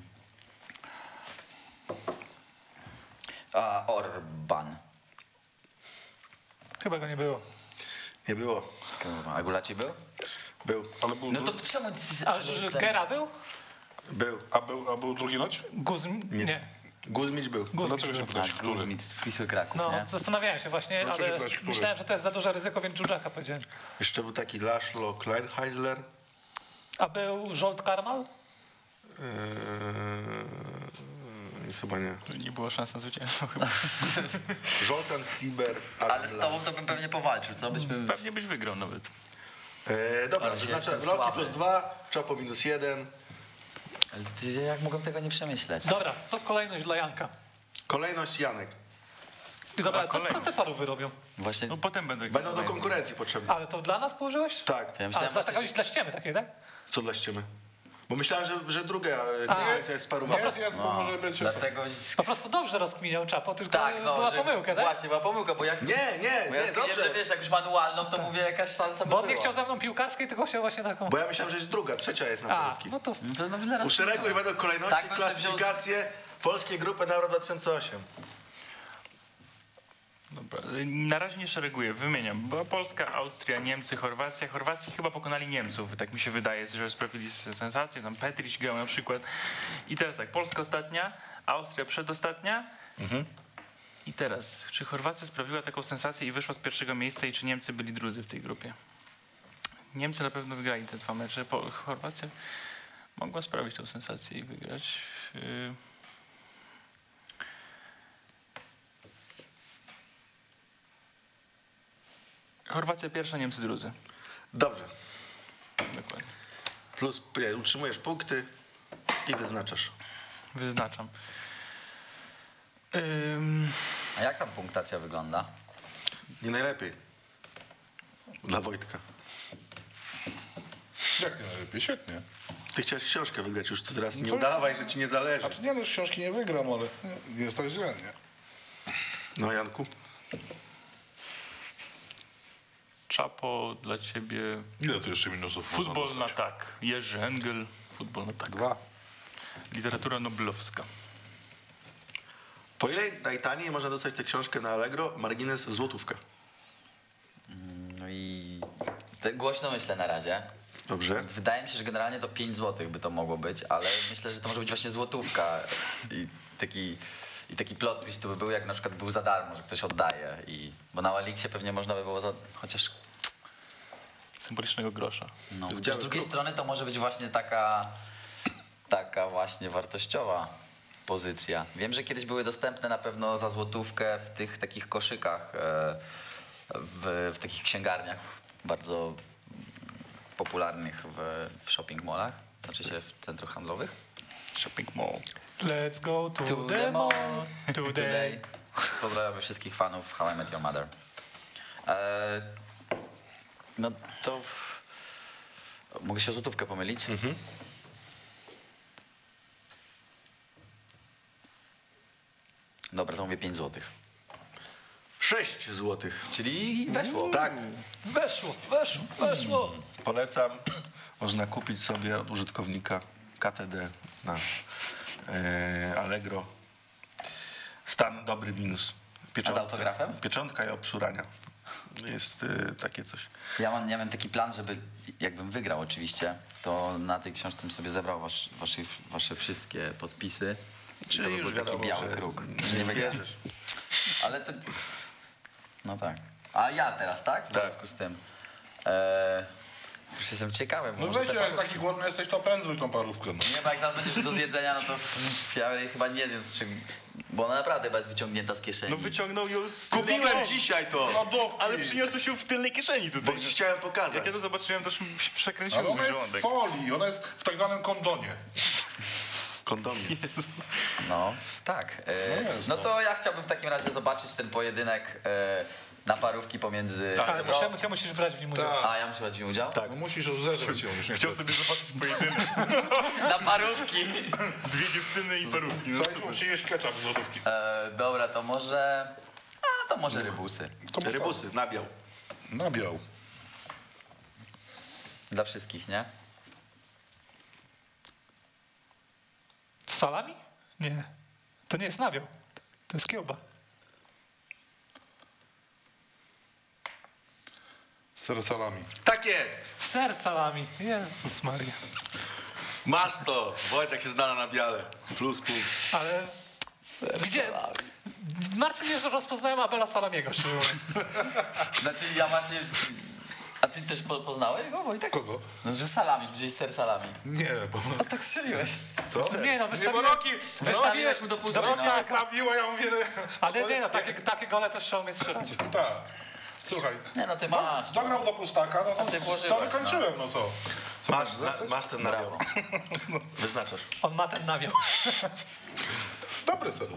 A, Orban. Chyba go nie było. Nie było. A Gulaci był? Był. Ale był, No to dru- czemu... A że Gera był? Był. a, był, a był drugi noć? Guzm... Nie. Nie. Guzmić był. To Guzm... dlaczego się A, pytać, który? Guzmic z Wisły Kraków, No, nie? zastanawiałem się właśnie, Znaczy, że ale pytać, który? myślałem, że to jest za duże ryzyko, więc Dżudżaka powiedziałem. Jeszcze był taki Laszlo Kleinheisler. A był Żolt Karmal? Eee, chyba nie. Nie było szans na zwycięstwo chyba. Zoltan Sieber. Ale z tobą to bym pewnie powalczył, co? Byśmy... Pewnie byś wygrał nawet. Eee, dobra, Ale wyznaczam jestem Roki słaby. plus dwa, Czopo minus jeden. Ale ty, jak mogłem tego nie przemyśleć? Dobra, to kolejność dla Janka. Kolejność Janek. I dobra, co, co kolejność. te parówy robią? Właśnie... No potem będą jakieś Będą do zadania. konkurencji potrzebne. Ale to dla nas położyłeś? Tak. Ja A, myślałem, dla, właśnie, taka, że... dla ściemy takiej, tak? Co dla ściemy? Bo myślałem, że, że druga e, A. konkurencja jest sparowana. Jest, jest, bo może być... Dlatego... Po prostu dobrze rozkminiał Czapo, tylko Tak, no, była że... pomyłka, tak? Właśnie, była pomyłka, bo jak... Nie, nie, Bo ja nie, stwierdziłem, dobrze. że wiesz, jakąś manualną, to mówię, jakaś szansa by Bo on nie była. chciał ze mną piłkarskiej, tylko chciał właśnie taką. Bo ja myślałem, że jest druga, trzecia jest na A, porówki. no to No to no wiele razy Uszereguj mówiłem. według kolejności Tak bym sobie wziął- klasyfikację polskiej grupy na Euro dwa tysiące osiem. Dobra. Na razie nie szereguję, wymieniam. Była Polska, Austria, Niemcy, Chorwacja. Chorwacji chyba pokonali Niemców, tak mi się wydaje, że sprawili sensację. Tam Petrić grał na przykład. I teraz tak, Polska ostatnia, Austria przedostatnia. I teraz, czy Chorwacja sprawiła taką sensację i wyszła z pierwszego miejsca i czy Niemcy byli drudzy w tej grupie? Niemcy na pewno wygrali te dwa mecze. Po- Chorwacja mogła sprawić tą sensację i wygrać. Yy. Chorwacja pierwsza, Niemcy drudzy. Dobrze. Dokładnie. Plus nie, utrzymujesz punkty i wyznaczasz. Wyznaczam. Ym, A jak tam punktacja wygląda? Nie najlepiej. Dla Wojtka. Jak nie najlepiej? Świetnie. Ty chciałeś książkę wygrać już tu teraz. Nie to- udawaj, że ci nie zależy. Znaczy nie, no z książki nie wygram, ale nie, nie jest tak źle, nie? No Janku. Czapo dla ciebie. Ile tu jeszcze minusów można Futbol na dostać? tak. Jerzy Engel. Futbol na tak. Dwa. Literatura noblowska. Po ile najtaniej można dostać tę książkę na Allegro? Margines złotówkę. No i te głośno myślę na razie. Dobrze. Więc wydaje mi się, że generalnie to pięć złotych by to mogło być, ale myślę, że to może być właśnie złotówka i taki, i taki plot twist to by był, jak na przykład był za darmo, że ktoś oddaje. I, bo na Elixie pewnie można by było za, chociaż, Symbolicznego grosza. no, jest chociaż z biały drugiej kruk. strony to może być właśnie taka, taka właśnie wartościowa pozycja. Wiem, że kiedyś były dostępne na pewno za złotówkę w tych takich koszykach, e, w, w takich księgarniach bardzo popularnych w, w shopping mallach, znaczy się w centrach handlowych. Shopping mall. Let's go to, To the the mall mall today. today. Pozdrawiam wszystkich fanów How I Met Your Mother. E, no to... Mogę się o złotówkę pomylić? Dobra, to mówię pięć złotych. sześć złotych. Czyli weszło. Tak, Weszło, weszło, weszło. polecam. Można kupić sobie od użytkownika K T D na e, Allegro. Stan dobry minus. A z autografem? Pieczątka i obszurania. Jest e, takie coś. Ja mam, ja mam taki plan, żeby jakbym wygrał oczywiście, to na tej książce bym sobie zebrał wasz, wasze, wasze wszystkie podpisy. I to by był taki biały że kruk. nie Nie wygrasz. wierzysz. Ale to... No tak. A ja teraz, tak? W Tak. związku z tym. Eee, już jestem ciekawy. bo No może weź, te jak parówki- taki głodny jesteś, to pędzuj tą parówkę. No. Nie, bo jak zaraz będziesz do zjedzenia, no to ja jej chyba nie zjem z czym... Bo ona naprawdę chyba jest wyciągnięta z kieszeni. No wyciągnął ją z Kupiłem dzisiaj to! Lodówki. Ale przyniosłeś ją w tylnej kieszeni Bo tutaj. ci chciałem pokazać. Jak ja to zobaczyłem, to już mi się Ale przekręcił ona mój jest w żołądek. folii, ona jest w tak zwanym kondonie. Kondomie. No, tak. E, No jest, no no. to ja chciałbym w takim razie zobaczyć ten pojedynek e, na parówki pomiędzy... Ale Pro- ty, ty musisz brać w nim udział. Tak. A, ja muszę brać w nim udział? Tak. No musisz zerzeć ją już nie Chciał chcę. sobie zobaczyć pojedynek. Na parówki! Dwie dziewczyny i parówki. No Słuchaj, super. musi jeść ketchup z lodówki. E, dobra, to może... A, to może rybusy. To może- Rybusy, nabiał. Nabiał. Dla wszystkich, nie? Z salami? Nie. To nie jest nabiał. To jest kiełba. Ser salami. Tak jest! Ser salami. Jezus Maria. Masz to! Wojtek się zna na biale. Plus pół. Ale gdzie? Martwi mnie, że rozpoznałem Abela Salamiego, szczerze mówiąc. Znaczy ja właśnie... A ty też po, poznałeś go, Wojtek? Kogo? No, że salami, że powiedziałeś ser salami. Nie, bo... A tak strzeliłeś. Co? Nie no, Nie, bo wystawiłem... Roki... Wystawiłeś mu do pół Dobra, no. tak. Stawiła, ja mówię... Ale nie no, takie, takie gole też trzeba umieć strzelać. Tak. Słuchaj, Nie no, ty masz. No. dograł do pustaka, no A ty to, włożyłeś, to wykończyłem, no co? Co Masz, masz na, zepsuć? masz ten nabiał. Brawo. Wyznaczasz. On ma ten nawiał. Dobry ser.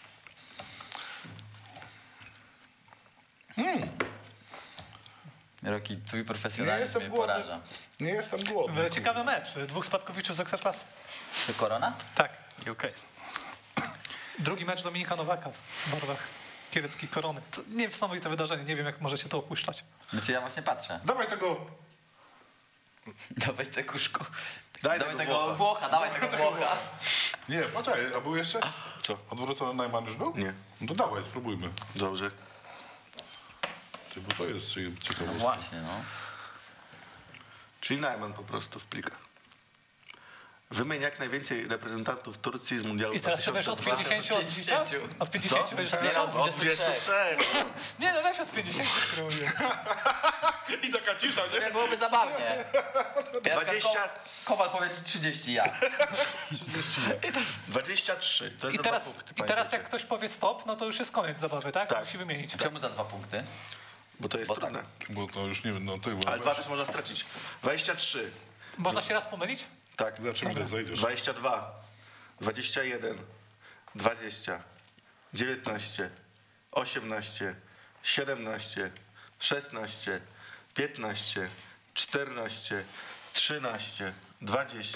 Roki, twój Nie profesjonalizm jestem mnie głodny. poraża. Nie jestem głodny. Ciekawy mecz. Dwóch spadkowiczów z Ekstraklasy. To korona? Tak. UK. Drugi mecz Dominika Nowaka w barwach kieleckiej Korony. To niesamowite wydarzenie. Nie wiem, jak możecie to opuszczać. Znaczy ja właśnie patrzę. Dawaj tego... Dawaj te kuszku. Daj Dawaj tego tego Włocha. Włocha, dawaj tego Włocha. Nie, poczekaj, a był jeszcze? Co? Odwrócony Najman już był? Nie. No to dawaj, spróbujmy. Dobrze. Ty, bo to jest cie- No ciekawostka. właśnie, no. Czyli Najman po prostu w plikach. Wymień jak najwięcej reprezentantów Turcji z mundialu I teraz sobie od pięćdziesięciu odlicza? Od pięćdziesięciu będziesz Nie, no, odliczał? od dwudziestu trzech. Nie, no weź od pięćdziesięciu, które mówiłem. I taka cisza, nie? Nie byłoby zabawnie. Ja dwadzieścia. Kowal powie trzydzieści, ja. dwadzieścia trzy. To jest I za teraz, dwa punkty, I teraz pamiętajcie. jak ktoś powie stop, no to już jest koniec zabawy, tak? Tak. Musi wymienić. Czemu za dwa punkty? Bo to jest Bo trudne. Bo to już nie wiem, no ty, bo Ale dwa też można stracić. dwadzieścia trzy. Można się raz pomylić? Tak. za czym ile zejdziesz? dwadzieścia dwa. dwadzieścia jeden. dwadzieścia. dziewiętnaście. osiemnaście. siedemnaście. szesnaście. piętnaście. czternaście. trzynaście. dwadzieścia.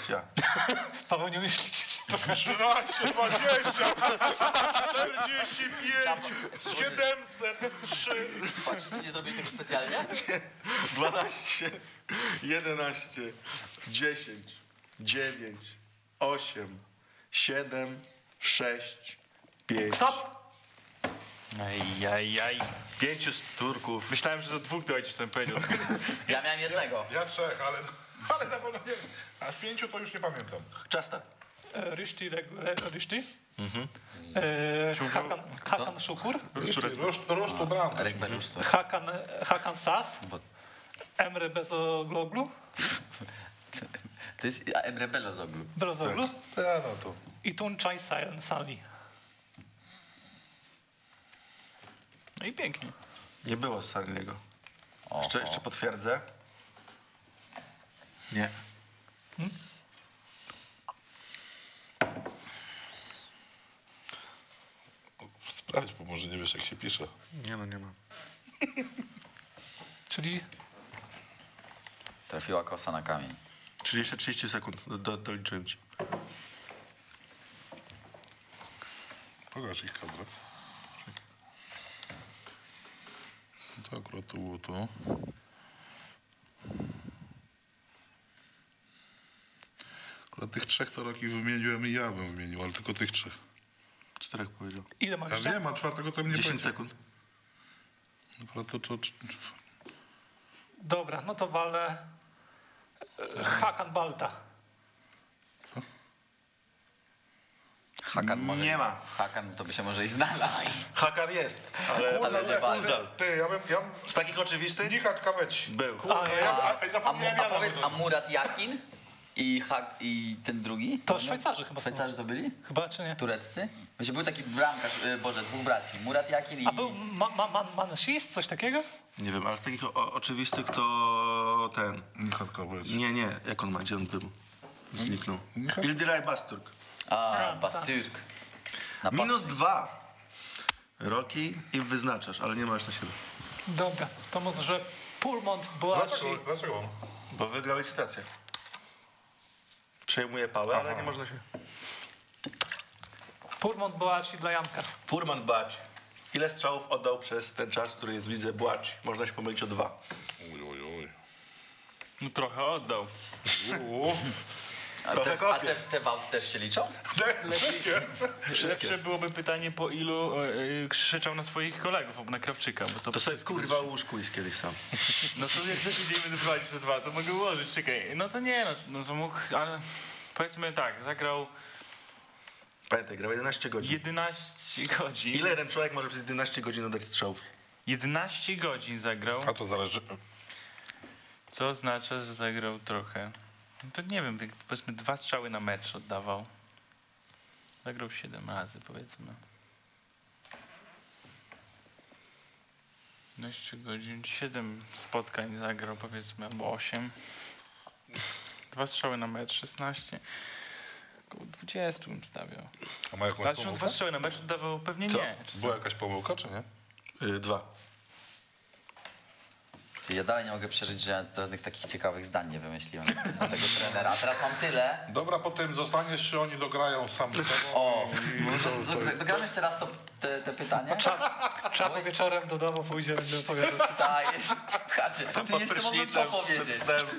Paweł, nie myślisz, że to trzynaście, dwadzieścia, czterdzieści pięć, siedemset trzy. Patrz, nie zrobisz tego specjalnie? dwanaście, jedenaście, dziesięć, dziewięć, osiem, siedem, sześć, pięć. Stop! Ajajaj. Pięciu z Turków. Myślałem, że do dwóch dojdziesz, ten powiedział. Ja miałem jednego. Ja trzech, ale, ale na pewno nie. A z pięciu to już nie pamiętam. Czasta. E, Ryszti, Reg- Re- Ryszti. E, Hakan, Hakan Szukur. Rosz, rosz to bramka. Rek Berustwo. Hakan, Hakan Sas. Bo Emre Bezogloglu. to jest a, Emre Belozoglu. Brozoglu. Ta, no to. I Tunczaj Sali. No i pięknie. Nie było Sarniego. Jeszcze, jeszcze potwierdzę. Nie. Sprawdź, bo może nie wiesz, jak się pisze. Nie no, nie ma. Czyli Trafiła kosa na kamień. Czyli jeszcze trzydzieści sekund. Do, do, doliczyłem ci. Pokaż ich kadrę. To akurat to było to. Akurat tych trzech, co roki wymieniłem, i ja bym wymienił, ale tylko tych trzech. Czterech powiedział. ile masz Ja jeszcze? wiem, a czwartego to mnie dziesięć sekund. Akurat to, to, to, Dobra, no to walę e, Hakan Balta. co? Hakan może... Nie ma. Hakan to by się może i znalazł. Hakan jest, ale, Ale nie bardzo. Uzal. Ty, ja bym, ja bym... Z takich oczywistych Nihat Kaweci. był. A, Ja, ja, a, a A, mu, zapomniałem a ja powiedz, a nawet. Murat Jakin i, ha, i ten drugi? to Szwajcarzy chyba są. Szwajcarzy to byli? Chyba, czy nie? Tureccy? Właśnie był taki bramkarz, y, Boże, dwóch braci. Murat Jakin i... A był ma, ma, man, Mansis, coś takiego? Nie wiem, ale z takich o, oczywistych to ten. Nihat Kaweci. Nie, nie, jak on ma, gdzie on był? Zniknął. Nihat- Ildiray Basturk. A, A, Bastürk. Na Minus dwa. Roki i wyznaczasz, ale nie masz na siebie. Dobra, to może Pulmont Boaci. Dlaczego? Dlaczego on? Bo wygrał licytację. Przejmuje pałę, ale nie można się... Pulmont Boaci dla Janka. Furman Błacz. Ile strzałów oddał przez ten czas, który jest w lidze Błacz? Można się pomylić o dwa. Uj, uj, uj. No trochę oddał. Uuu. A trochę te, a kopię. te, te wałty też się liczą? Wszystkie. Lepsze byłoby pytanie, po ilu e, e, krzyczał na swoich kolegów, albo na Krawczyka, bo to... To sobie kurwa ułóż quiz kiedyś sam. No to jak będziemy wyprowadzić te dwa, to mogę ułożyć, czekaj. No to nie, no, no to mógł, ale powiedzmy tak, zagrał Pamiętaj, grał jedenaście godzin. jedenaście godzin. Ile jeden człowiek może przez jedenaście godzin oddać strzałów? jedenaście godzin zagrał, A to zależy. co oznacza, że zagrał trochę. No to nie wiem, jak powiedzmy dwa strzały na mecz oddawał. Zagrał siedem razy, powiedzmy. jedenaście godzin, siedem spotkań zagrał, powiedzmy, albo osiem. Dwa strzały na mecz, szesnaście. Około dwadzieścia bym stawiał. A ma jakąś Znaczy, on dwa pomyłkę? strzały na mecz oddawał? Pewnie Co? nie. Czy Była jakaś pomyłka, czy nie? Yy, dwa. Ty, ja dalej nie mogę przeżyć, że ja żadnych takich ciekawych zdań nie wymyśliłem na tego trenera. A teraz mam tyle. Dobra, potem zostaniesz, czy oni dograją sam ze sobą. O, i może to, do, to, do, dogramy jeszcze raz to, te, te pytanie? Trzeba, trzeba po wieczorem do domu pójdzie, będzie opowiadać. Tak, jest. Haczy, to ty jeszcze mogłem co powiedzieć.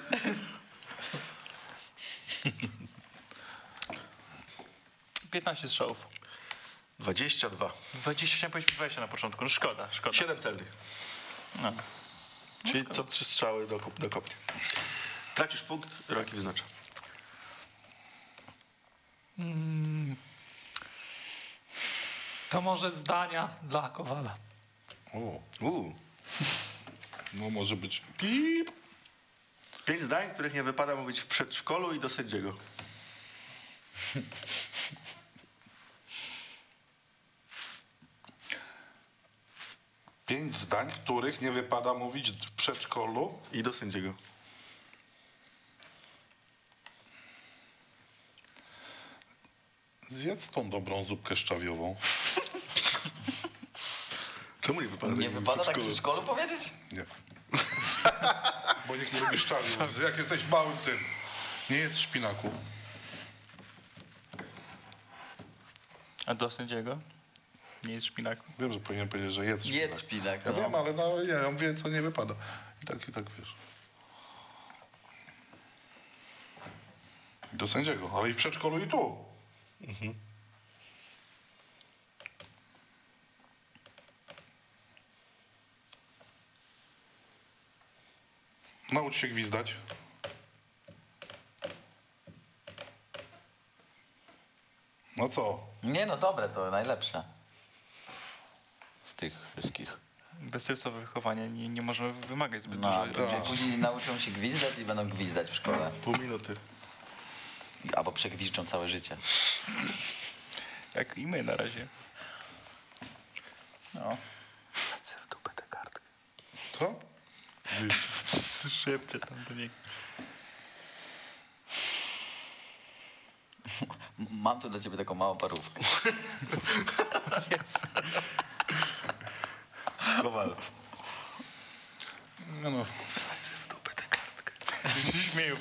piętnaście strzałów. dwadzieścia dwa. dwadzieścia, chciałem powiedzieć dwadzieścia na początku. No szkoda, szkoda. siedem celnych. No. Czyli co trzy strzały do, kop- do kopnia. Tracisz punkt, Roki wyznacza. To może zdania dla Kowala. o, Uuu. no może być pip. Pięć zdań, których nie wypada mówić w przedszkolu i do sędziego. Pięć zdań, których nie wypada mówić w przedszkolu. I do sędziego. Zjedz tą dobrą zupkę szczawiową. Czemu nie wypada? Nie tak mówić wypada w tak w przedszkolu? przedszkolu powiedzieć? Nie. Bo nikt nie lubi szczawiu. Jak jesteś w małym tym, nie jedz szpinaku. A do sędziego? Nie jest szpinak. Wiem, że powinien powiedzieć, że jest szpinak. Jedz szpinak. Ja no. wiem, ale no, nie, on wie, co nie wypada. I tak, i tak, wiesz. I do sędziego, ale i w przedszkolu, i tu. Mhm. Naucz się gwizdać. No co? Nie no, dobre, to najlepsze. Z tych wszystkich. Bezstresowe wychowanie nie, nie możemy wymagać zbyt No, dużo. a później nauczą się gwizdać i będą gwizdać w szkole. Pół minuty. Albo przegwiżdżą całe życie. Jak i my na razie. No. W dupę tę kartkę. Co? Szepczę tam do niego. Mam tu dla ciebie taką małą parówkę. Kowal. No, no. Wsadź sobie w dupę tę kartkę. Śmieją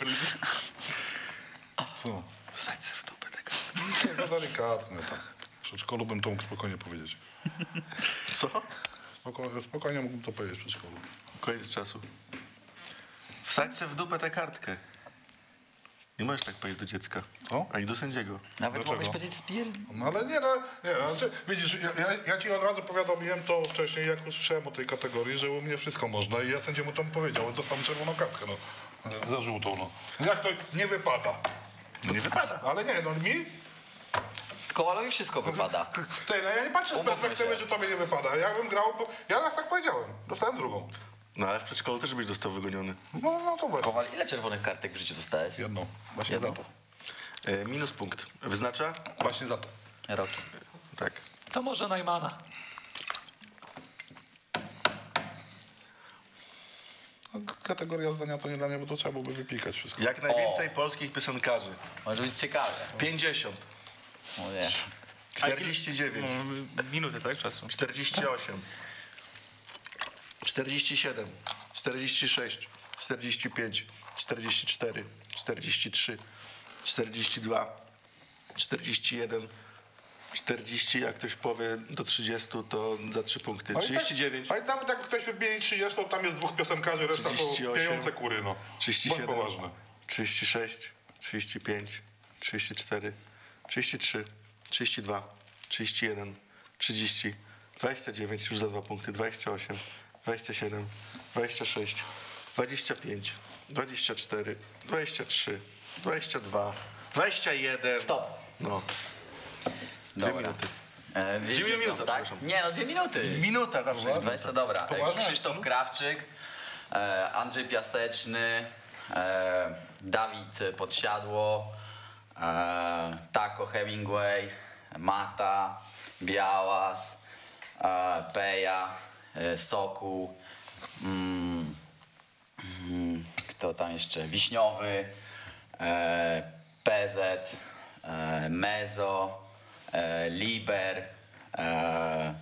Co? Wsadź sobie w dupę tę kartkę. Nie, no delikatne, tak. W przedszkolu bym to mógł spokojnie powiedzieć. Co? Spoko, spokojnie mógłbym to powiedzieć w przedszkolu. Koniec czasu. Wsadź sobie w dupę tę kartkę. Nie możesz tak powiedzieć do dziecka. Co? Ani do sędziego. Nawet Dlaczego? mogłeś powiedzieć spier... No ale nie, no, nie, znaczy, widzisz, ja, ja, ja ci od razu powiadomiłem to wcześniej, jak usłyszałem o tej kategorii, że u mnie wszystko można i ja sędziemu to powiedział, dostałem czerwoną kartkę, no, za żółtą, no. Jak to nie wypada? No nie wypada. Ale nie, no mi, Kowalowi wszystko wypada. ty, no ja nie patrzę z Umówmy perspektywy, się. że tobie nie wypada. Ja bym grał, bo ja raz tak powiedziałem, dostałem drugą. No ale w przedszkolu też byś został wygoniony. No, no to właśnie. Kowal, ile czerwonych kartek w życiu dostałeś? Jedną, właśnie Jedną. za to. E, minus punkt. Wyznacza? Właśnie za to. Roki. Tak. To może Najmana. No, kategoria zdania to nie dla mnie, bo to trzeba byłoby wypikać wszystko. Jak najwięcej polskich piosenkarzy. Może być ciekawe. pięćdziesiąt. O nie. czterdzieści dziewięć. No, minuty, tak? Czasu. czterdzieści osiem. czterdzieści siedem. czterdzieści sześć. czterdzieści pięć. czterdzieści cztery. czterdzieści trzy. czterdzieści dwa. czterdzieści jeden. czterdzieści, jak ktoś powie do trzydziestu, to za trzy punkty. Ale i trzydzieści dziewięć. Tak, ale nawet jak ktoś wybieli trzydzieści, tam jest dwóch piosenkarzy, reszta to trzydzieści osiem. piejące kury, no. trzydzieści Bądź siedem. poważny. trzydzieści sześć. trzydzieści pięć. trzydzieści cztery. trzydzieści trzy. trzydzieści dwa. trzydzieści jeden. trzydzieści. dwadzieścia dziewięć, już za dwa punkty. dwadzieścia osiem. dwadzieścia siedem. dwadzieścia sześć. dwadzieścia pięć. dwadzieścia cztery. dwadzieścia trzy. dwadzieścia dwa. dwadzieścia jeden. Stop. No. Dwie Dobra. minuty. E, dwie Dwie minuty, minuty, tak? przepraszam. Nie, no dwie minuty. Minuta zawsze jest Weź to minuta. dobra. E, Poważnie? Krzysztof Krawczyk, e, Andrzej Piaseczny, e, Dawid Podsiadło, e, Taco Hemingway, Mata, Białas, e, Peja, e, Sokół, mm, mm, kto tam jeszcze? Wiśniowy, e, P Z, e, Mezo, e, Liber, e,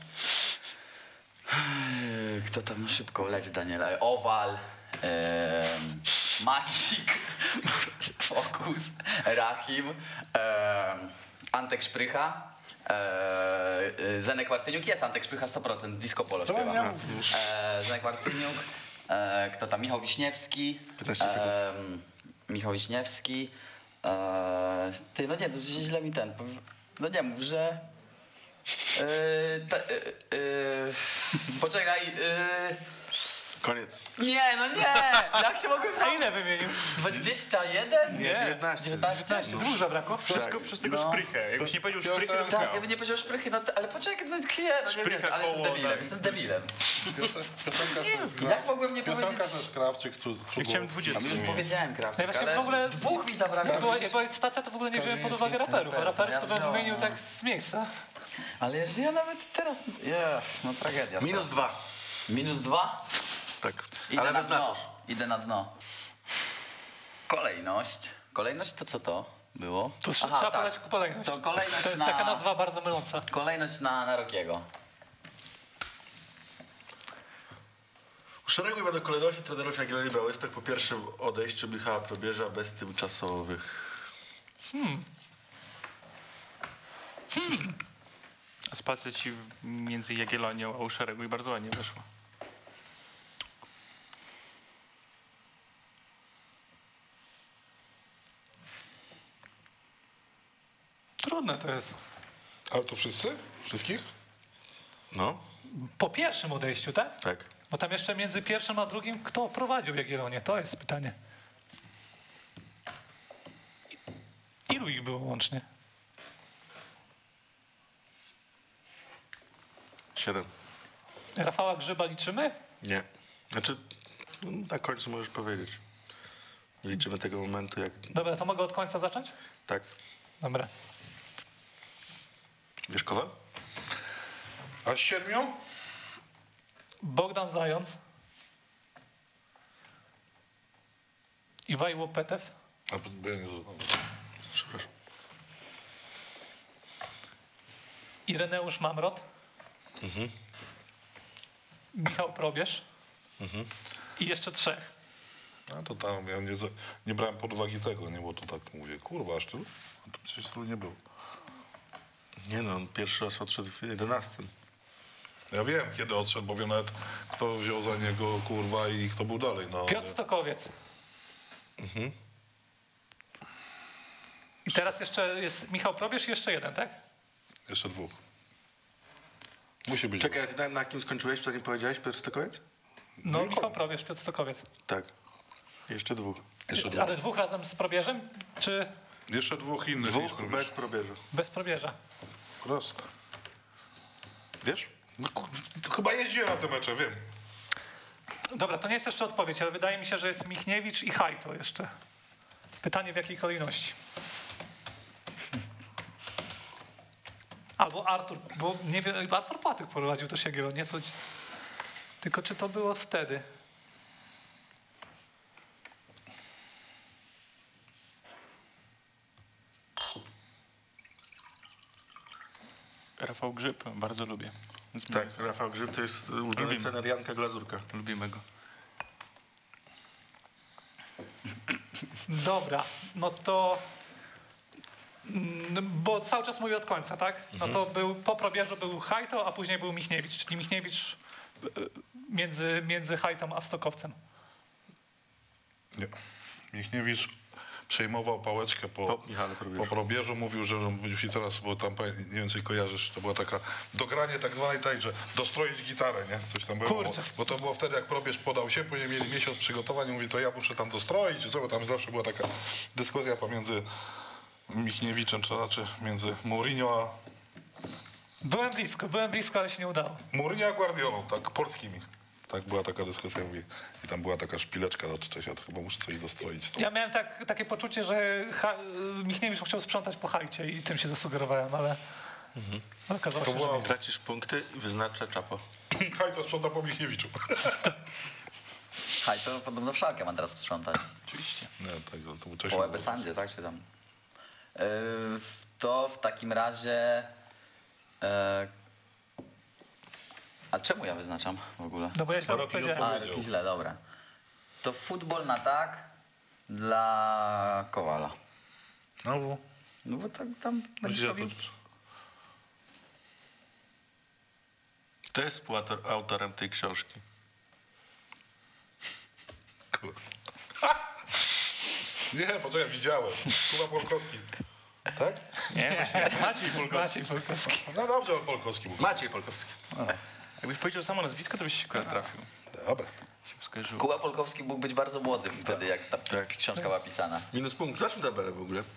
kto tam no szybko leci, Daniela? Owal, e, Magik, Fokus, Rahim, e, Antek Szprycha, e, Zenek Martyniuk. Jest Antek Szprycha sto procent, Disco Polo To śpiewa. ja mówię. E, Zenek Martyniuk, e, kto tam? Michał Wiśniewski. piętnaście sekund. E, Michał Wiśniewski. E, ty, no nie, to źle mi ten. No nie mów, że... Yy, ta, yy, yy, poczekaj. Yy, Koniec. nie, no nie! Jak się mogłem A za... ile wymienił? dwadzieścia jeden? Nie, dziewiętnaście. dziewiętnaście? Dwóch zabrakło? Wszystko przez tego No. szprychę. Jakbyś nie powiedział Piosenka. szprychy, to Tak, miał. ja bym nie powiedział szprychy, no to, ale poczekaj, no nie, no nie Szprycha wiesz, ale jestem koło, debilem, tak. jestem debilem. Piosen- Piosenka to jest Jak mogłem nie Piosenka powiedzieć... to jest Krawczyk, cud, Ja chciałem dwudziestu. A już powiedziałem, No i Krawczyk, właśnie ale w ogóle- dwóch mi Jak zabrakło. była, jak była licytacja, to w ogóle nie wziąłem pod uwagę raperów, a raperów to bym Ja wymienił wziąłem. tak z miejsca. Ale że ja nawet teraz... Yeah, no tragedia. Minus dwa. Minus dwa? Tak. Idę Ale na dno. wyznaczasz. Idę na dno. Kolejność. Kolejność to co to było? To Aha, trzeba tak. podać kolejność. To kolejność To jest na... taka nazwa bardzo myląca. Kolejność na, na Rockiego. Uszereguj według kolejności trenerów Jagiellonii Białystok po pierwszym odejściu Michała Probierza bez tymczasowych. spacer ci między Jagiellonią a u szeregu i bardzo ładnie weszło. Trudne to jest. Ale to wszyscy? Wszystkich? No, Po pierwszym odejściu, tak? tak. Bo tam jeszcze między pierwszym a drugim, kto prowadził Jagiellonię? To jest pytanie. Ilu ich było łącznie? Siedem. Rafała Grzyba liczymy? Nie. Znaczy, no, na końcu możesz powiedzieć. Liczymy tego momentu, jak... Dobra, to mogę od końca zacząć? Tak. Dobra. Wiesz, Kowal? A z siedmiu? Bogdan Zając. Iwaj Łopetew. A, bo ja nie znam. Przepraszam. Ireneusz Mamrot. Michał Probierz. I jeszcze trzech. A to tam, ja nie, za- nie brałem pod uwagę tego, nie, bo to tak mówię, kurwa, aż tylu? A to przecież tylu nie było. Nie no, on pierwszy raz odszedł w jedenastym. Ja wiem, kiedy odszedł, bo wiem nawet, kto wziął za niego, kurwa, i kto był dalej. No, Piotr Stokowiec. I teraz jeszcze jest Michał Probierz i jeszcze jeden, tak? Jeszcze dwóch. Musi być. Czekaj, a ty na, na kim skończyłeś, co nie powiedziałeś, Piotr Stokowiec? No, Michał Probierz, Piotr Stokowiec. Tak. Jeszcze dwóch. Jeszcze dwóch. Ale dwóch razem z Probierzem, czy Jeszcze dwóch innych. niż Dwóch Probierz. bez probierza. bez Probierza? Proste. Wiesz? No, kur- to chyba jeździłem na te mecze, wiem. Dobra, to nie jest jeszcze odpowiedź, ale wydaje mi się, że jest Michniewicz i Hajto jeszcze. Pytanie w jakiej kolejności? Albo Artur, bo nie wiem, Artur Patyk prowadził też Jagiellonię, co... Tylko czy to było wtedy? Rafał Grzyb, bardzo lubię. Z Tak, Rafał Grzyb to jest ulubiony Lubimy. trener Janka Glazurka. Lubimy go. Dobra, no to... mm, Bo cały czas mówię od końca, tak? No to był, po Probierzu był Hajto, a później był Michniewicz, czyli Michniewicz y, między, między Hajtą a Stokowcem. Nie. Michniewicz przejmował pałeczkę po, Po Michale Probierzu. po probierzu, mówił, że musi teraz, bo tam pamię- nie wiem, czy kojarzysz, to była taka dogranie tak zwanej tej, że dostroić gitarę, nie? Coś tam było. Bo, Kurczę. bo to było wtedy, jak probierz podał się, później mieli miesiąc przygotowań i mówi, to ja muszę tam dostroić, czy co, bo tam zawsze była taka dyskusja pomiędzy Michniewiczem, to znaczy między Mourinho a Byłem blisko, byłem blisko, ale się nie udało. Mourinho a Guardiolą, tak, polskimi. Tak była taka dyskusja, mówi, i tam była taka szpileczka do Czesia, to chyba muszę coś dostroić. To. Ja miałem tak, takie poczucie, że ha, Michniewicz chciał sprzątać po Hajcie i tym się zasugerowałem, ale Mhm. okazało To się, że była- nie. Tracisz punkty i wyznacza Czapo. Haj, to sprząta po Michniewiczu. Haj, to podobno w Szalkę ma teraz sprzątać. Oczywiście. Nie, tak, to był Po Czesiu. Ebesandzie, tak? Czy tam? Yy, to w takim razie... Yy, a czemu ja wyznaczam w ogóle? No bo ja źle Rok powiedziałem. A, powiedział. taki źle, dobra. To futbol na tak dla Kowala. Znowu. No bo tak tam będziesz Gdzie robił... to- Kto jest współautorem tej książki? Kurwa. Nie, poczekaj, widziałem. Kuba Polkowski. Tak? Nie, właśnie Maciej Polkowski. Maciej Polkowski. No dobrze, ale Polkowski mówi. Maciej Polkowski. Jakbyś powiedział samo nazwisko, to byś się akurat trafił. Dobra. Się skojarzyło. Kuba Polkowski mógł być bardzo młody wtedy, jak ta Tak. książka była pisana. Minus punkt. Zobaczmy tabelę w ogóle.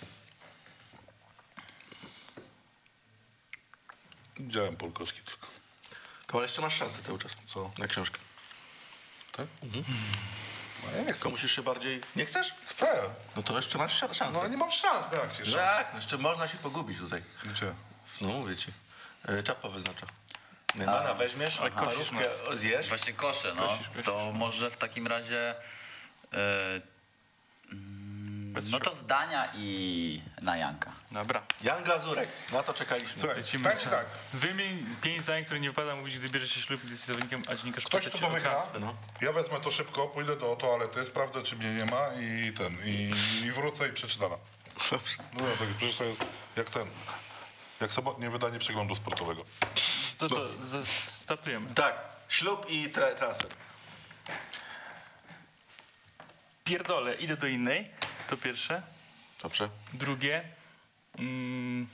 Widziałem Polkowski tylko. Kowal, jeszcze masz szansę cały czas. Co? Na książkę. Tak? Mhm. No ja nie chcę. Tylko musisz się bardziej... Nie chcesz? Chcę. No to jeszcze masz sza- szansę. No ale nie mam szans, tak się szans. Tak, no jeszcze można się pogubić tutaj. Gdzie? No mówię ci. E, Czapo wyznacza. Neymana weźmiesz, Ale kosisz parówkę zjesz. Właśnie koszę, no. Kosisz, kosisz. To może w takim razie... e, Bez no to zdania i na Janka. Dobra. Jan Glazurek. Na to czekaliśmy. Słuchaj, Lecimy. tak czy tak. Wymień pięć zdań, które nie wypada mówić, gdy bierze się ślub i jesteś zawodnikiem, a dziennikarz Ktoś, pyta kto cię to o wygra, transfer. No. ja wezmę to szybko, pójdę do toalety, sprawdzę, czy mnie nie ma i ten, i, i wrócę i przeczytam. Dobrze. No tak, przecież to jest jak ten, Jak sobotnie wydanie przeglądu sportowego. To, to, to startujemy. Tak, ślub i tra- transfer. Pierdolę, idę do innej. To pierwsze. Dobrze. Drugie. Mm,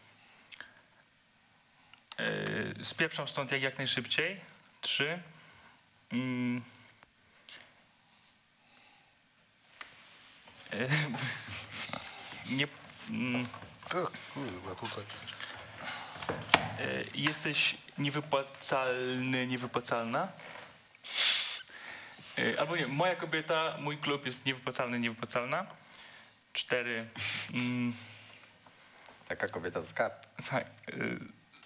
yy, spieprzam stąd jak, jak najszybciej. Trzy. Mm, yy, nie, mm, Tak, kurwa, tutaj. yy, jesteś niewypłacalny, niewypłacalna. Yy, albo nie, moja kobieta, mój klub jest niewypłacalny, niewypłacalna. Cztery. Mm, Taka kobieta to skarb. tak. Yy,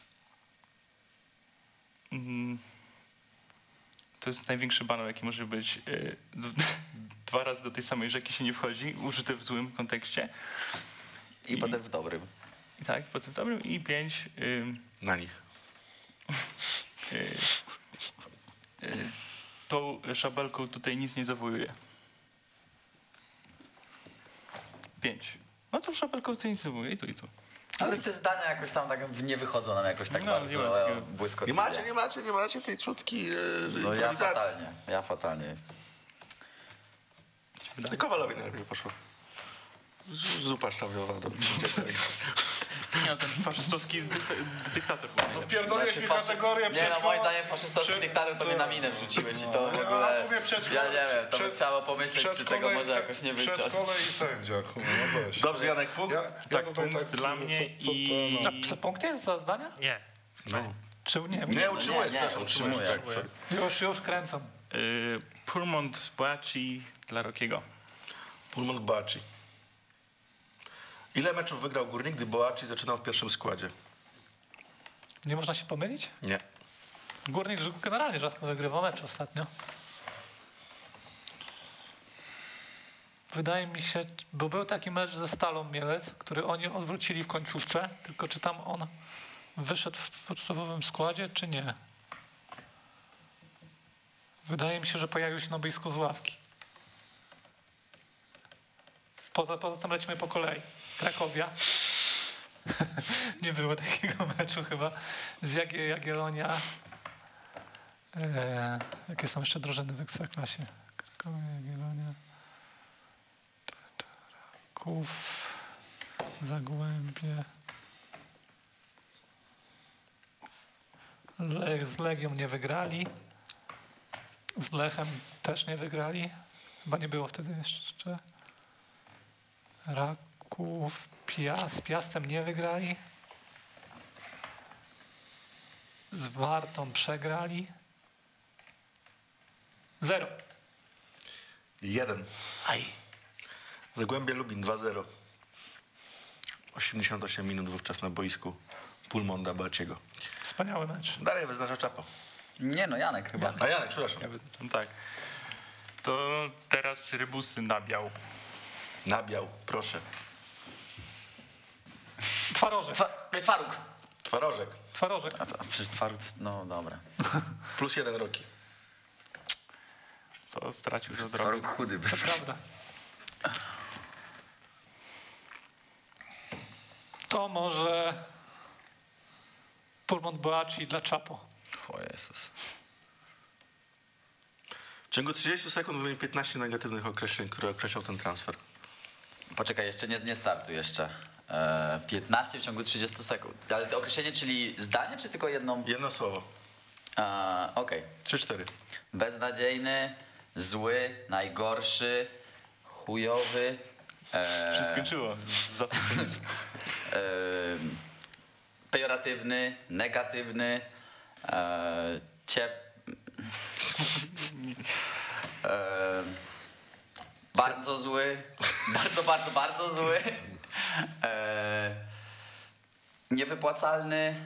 mm, to jest największy banał, jaki może być. Yy, d- dwa razy do tej samej rzeki się nie wchodzi, użyte w złym kontekście. I, potem w dobrym. I tak, potem dobrym. I pięć. Yy, Na nich. yy, yy, tą szabelką tutaj nic nie zawołuje. Pięć. No tą szabelką tutaj nic nie zawołuje. I tu, i tu. Ale te zdania jakoś tam tak nie wychodzą nam jakoś tak No, nie ma bardzo takiego- Nie błyskotliwie. macie, nie macie, nie macie tej czutki e, No ja improwizacji. fatalnie, ja fatalnie. Kowalowi najlepiej poszło. Z- Zupa szczawiowa do Nie, no, ten faszystowski dy- dyktator był. No wpierdoliłeś mi kategorię Nie no, przedszkola. moim zdaniem faszystowski Przed- dyktator to mnie na minę wrzuciłeś i to w ogóle... mówię przedszkole- Ja nie wiem, to by przed- trzeba pomyśleć, czy Przedszkole tego i- może jakoś nie wyciąć. Przedszkole i sędzia, kurwa, no weź. Dobrze, Janek, punkt? Ja, ja Tak, tutaj punkt tak, dla mnie co, co i- to, A punkt jest za zdania? Nie. No. Czy nie? Nie, utrzymuję, nie, przepraszam, utrzymuję. utrzymuję. Tak, sorry. Już, już kręcą. Yy, Purmont Boaci dla Rockiego. Pulmon Boaci. Ile meczów wygrał Górnik, gdy Boaci zaczynał w pierwszym składzie? Nie można się pomylić? Nie. Górnik że generalnie rzadko wygrywa mecz ostatnio. Wydaje mi się, bo był taki mecz ze Stalą Mielec, który oni odwrócili w końcówce, tylko czy tam on wyszedł w podstawowym składzie, czy nie? Wydaje mi się, że pojawił się na boisku z ławki. Poza, poza tym lecimy po kolei. Krakowia. Nie było takiego meczu chyba. Z Jagie, Jagiellonia. Eee, jakie są jeszcze drużyny w Ekstraklasie? Krakowia, Jagiellonia. Raków. Zagłębie. Le, z Legią nie wygrali. Z Lechem też nie wygrali. Chyba nie było wtedy jeszcze. Raków, Piast, z Piastem nie wygrali. Z Wartą przegrali. Zero. Jeden. Aj. Zagłębie Lubin dwa zero. osiemdziesiąt osiem minut wówczas na boisku Pulmonda Boaciego. Wspaniały mecz. Dalej wyznacza Czapo. Nie no, Janek chyba. Janek. A Janek, przepraszam. Ja wyznaczam tak. To teraz Rybusy nabiał. Nabiał, proszę. Twarożek. Twa- Twaruk. Twarożek. Twarożek. A, to, a przecież Twaruk to jest... No dobra. Plus jeden Roki. Co stracił za drogę. Twaruk chudy. To Bez... prawda. To może Purmont Boaci dla Czapo. O Jezus. W ciągu trzydziestu sekund wymień piętnaście negatywnych określeń, które określą ten transfer. Poczekaj, jeszcze nie, nie startuj jeszcze. E, piętnaście w ciągu trzydziestu sekund. Ale to określenie, czyli zdanie, czy tylko jedną? Jedno słowo. E, Okej. Trzy, cztery. Beznadziejny, zły, najgorszy, chujowy. Się E, skończyło. z zastosowaniem. e, pejoratywny, negatywny, e, ciep... e, bardzo zły, bardzo, bardzo, bardzo zły, e, niewypłacalny,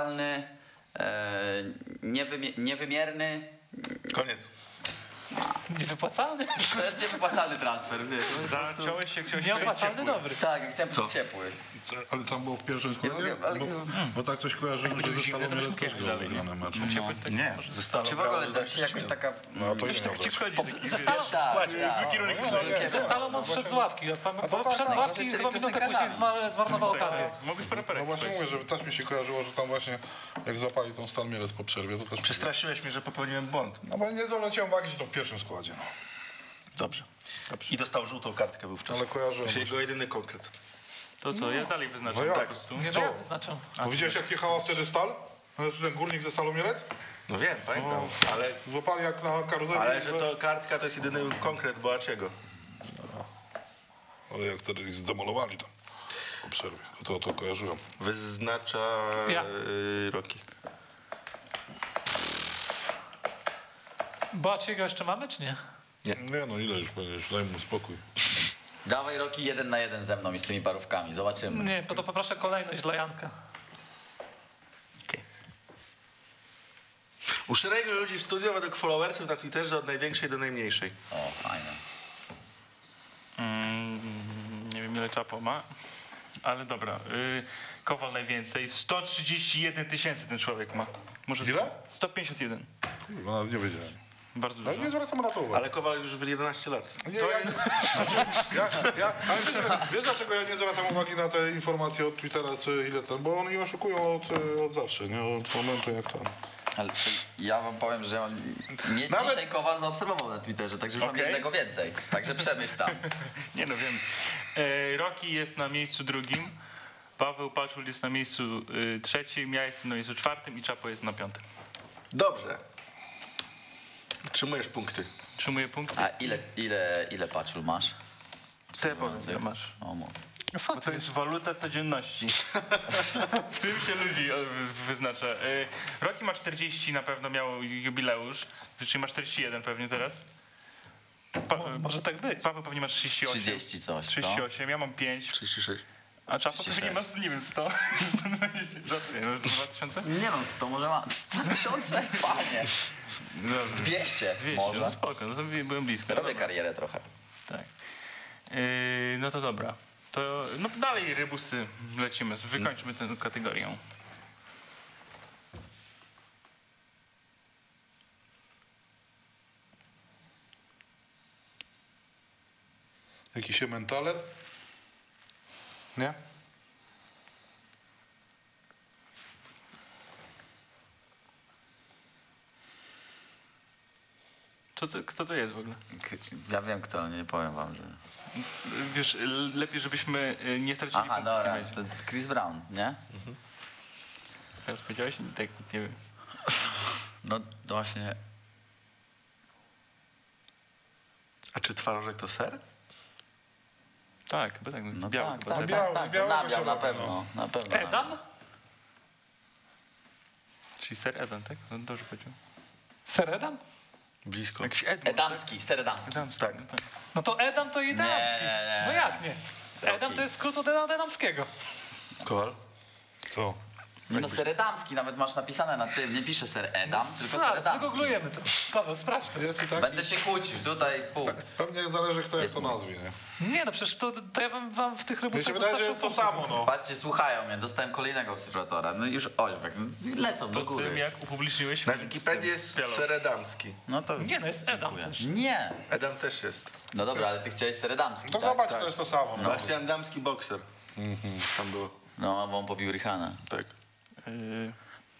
nieopłacalny, e, niewymie- niewymierny, Koniec. Niewypłacalny? To jest niewypłacalny transfer, wiesz. to jest po prostu- Zaciąłeś się, chciałeś Nieopłacalny ciepły. dobry. Tak, ja chciałem być ciepły. Co, ale tam było w pierwszym składzie? mogę, ale- Bo, bo tak coś kojarzyłem, że ze zimny, to Stalą byśmy też kiedyś grał dalej, wygrane mecze. Ciepły, tak. Nie, ze Stalą Czy w ogóle grał tak się jakoś taka... No to Coś nie tak ci miał wchodzi. taki, Ze wiesz, Stalą, Tak, Zły tak. kierunek. ze Stalą on wszedł z ławki. Pan- Bo tak, wszedł z tak, ławki to i jest chyba tymi minutę później piosenkarzami. zmar- zmarnował okazję. Mogłeś parę No parę właśnie mówię, że też mi się kojarzyło, że tam właśnie jak zapali tą Stal Mielec po przerwie, to też... Przestraszyłeś mnie, że popełniłem błąd. No bo nie zaleciałem wagi, że to w pierwszym składzie. No. Dobrze. I dostał żółtą kartkę wówczas. Ale kojarzyłem. To jego jedyny konkret. To co, ja dalej wyznaczam No jak? po prostu. Nie, Co? no ja wyznaczam. Bo widziałeś jak jechała wtedy Stal? Znaczy ten górnik ze Stalą Mielec? No wiem, pamiętam. Ale, Złapali jak na karuzeli. ale że to kartka to jest jedyny konkret Boaciego. Ale jak wtedy ich zdemolowali tam po przerwie, to to kojarzyłem. Wyznacza Ja. yy, Roki. Boaciego jeszcze mamy, czy nie? Nie no ile już powiedziałeś, daj mu spokój. Dawaj Roki jeden na jeden ze mną i z tymi parówkami, zobaczymy. Nie, to, to poproszę kolejność dla Janka. U szeregu ludzi w studio według followersów na Twitterze od największej do najmniejszej. O, fajne. Mm, nie wiem ile Czapo ma, ale dobra. Y, Kowal najwięcej. sto trzydzieści jeden tysięcy ten człowiek ma. Może Ile? sto pięćdziesiąt jeden. Kurwa, nawet nie wiedziałem. Bardzo Ale dużo. nie zwracam na to uwagi. Ale Kowal już w jedenaście lat. Nie, ja, ja, ja, ale wiesz, wiesz dlaczego ja nie zwracam uwagi na te informacje od Twittera, czy ile ten, bo oni oszukują od, od zawsze, nie? Od momentu jak tam. Ale ja wam powiem, że on mnie Nawet- dzisiaj Kowal zaobserwował na Twitterze, także już mam Okej. jednego więcej. Także przemyśl tam. Nie no wiem. E, Roki jest na miejscu drugim. Paweł Paczul jest na miejscu y, trzecim, ja jestem na miejscu czwartym i Czapo jest na piątym. Dobrze. Otrzymujesz punkty. Trzymuję punkt. A ile, ile, ile paczul masz? Co ja powiem, ile masz? O, mów. Bo to jest waluta codzienności. W tym się ludzi e, wy- wyznacza. E, Roki ma czterdzieści, na pewno miał jubileusz. Czyli ma czterdzieści jeden pewnie teraz. Pa, Mo- może tak być. Paweł pewnie ma trzydzieści osiem. trzydzieści coś, co? trzydzieści osiem, ja mam pięć. trzydzieści sześć. A Czapo trzydzieści pewnie sześć. ma, nie wiem, sto. Żartuję, no dwa tysiące? Nie no, sto może ma. sto tysiące? Panie. Z dwieście, dwieście, może. no spoko, no to byłem blisko. Robię Dobra. karierę trochę. Tak. Yy, no to dobra. To no dalej rybusy lecimy. Wykończmy tę kategorię. Jakiś mentaler? Nie? Co to, kto to jest w ogóle? Ja wiem kto, nie powiem wam, że... Wiesz, l- lepiej żebyśmy y, nie stracili Aha, punktu w dobra, takim razie. to Chris Brown, nie? Teraz powiedziałeś? Tak, nie wiem. No to właśnie... A czy twarożek to ser? Tak, chyba tak. No biały tak, chyba tak, tak, biały, tak, tak, białego nabiał się na robi, pewno, na pewno. Edam? Czyli ser Edan, tak? No, dobrze powiedział. Ser Edam? Blisko. Jakiś Edmund, Edamski, ser edamski. tak? Edamski, Tak. no tak. No to Edam to i Edamski. Nie, nie, No nie. jak nie? Edam to jest skrót od Eda- od Edamskiego. Kowal? Co? Nie no, ser edamski, nawet masz napisane na tym, nie pisze ser edam, tylko ser Zaraz, edamski. wygooglujemy to. Paweł, sprawdź to. Jest i tak? Będę się kłócił, tutaj punkt. Tak, pewnie zależy kto jak Jest to mój. nazwie, nie? Nie no, przecież to, to ja wam, wam w tych Mnie rybusach się wydaje, że dostarczę jest to punkty. samo, no. Patrzcie, słuchają mnie, dostałem kolejnego obserwatora. No już ośwek, no, lecą do Po tym góry. jak upubliczniłeś Na film Wikipedii z jest dialogiem. ser edamski. No to Nie no, jest Edam dziękuję. też. Nie. Edam też jest. No dobra, ale ty chciałeś ser edamski, To tak? zobacz, to jest to samo. No. Bastian Damski bokser. Tam było. No, bo on pobił Richana. Tak. Yy,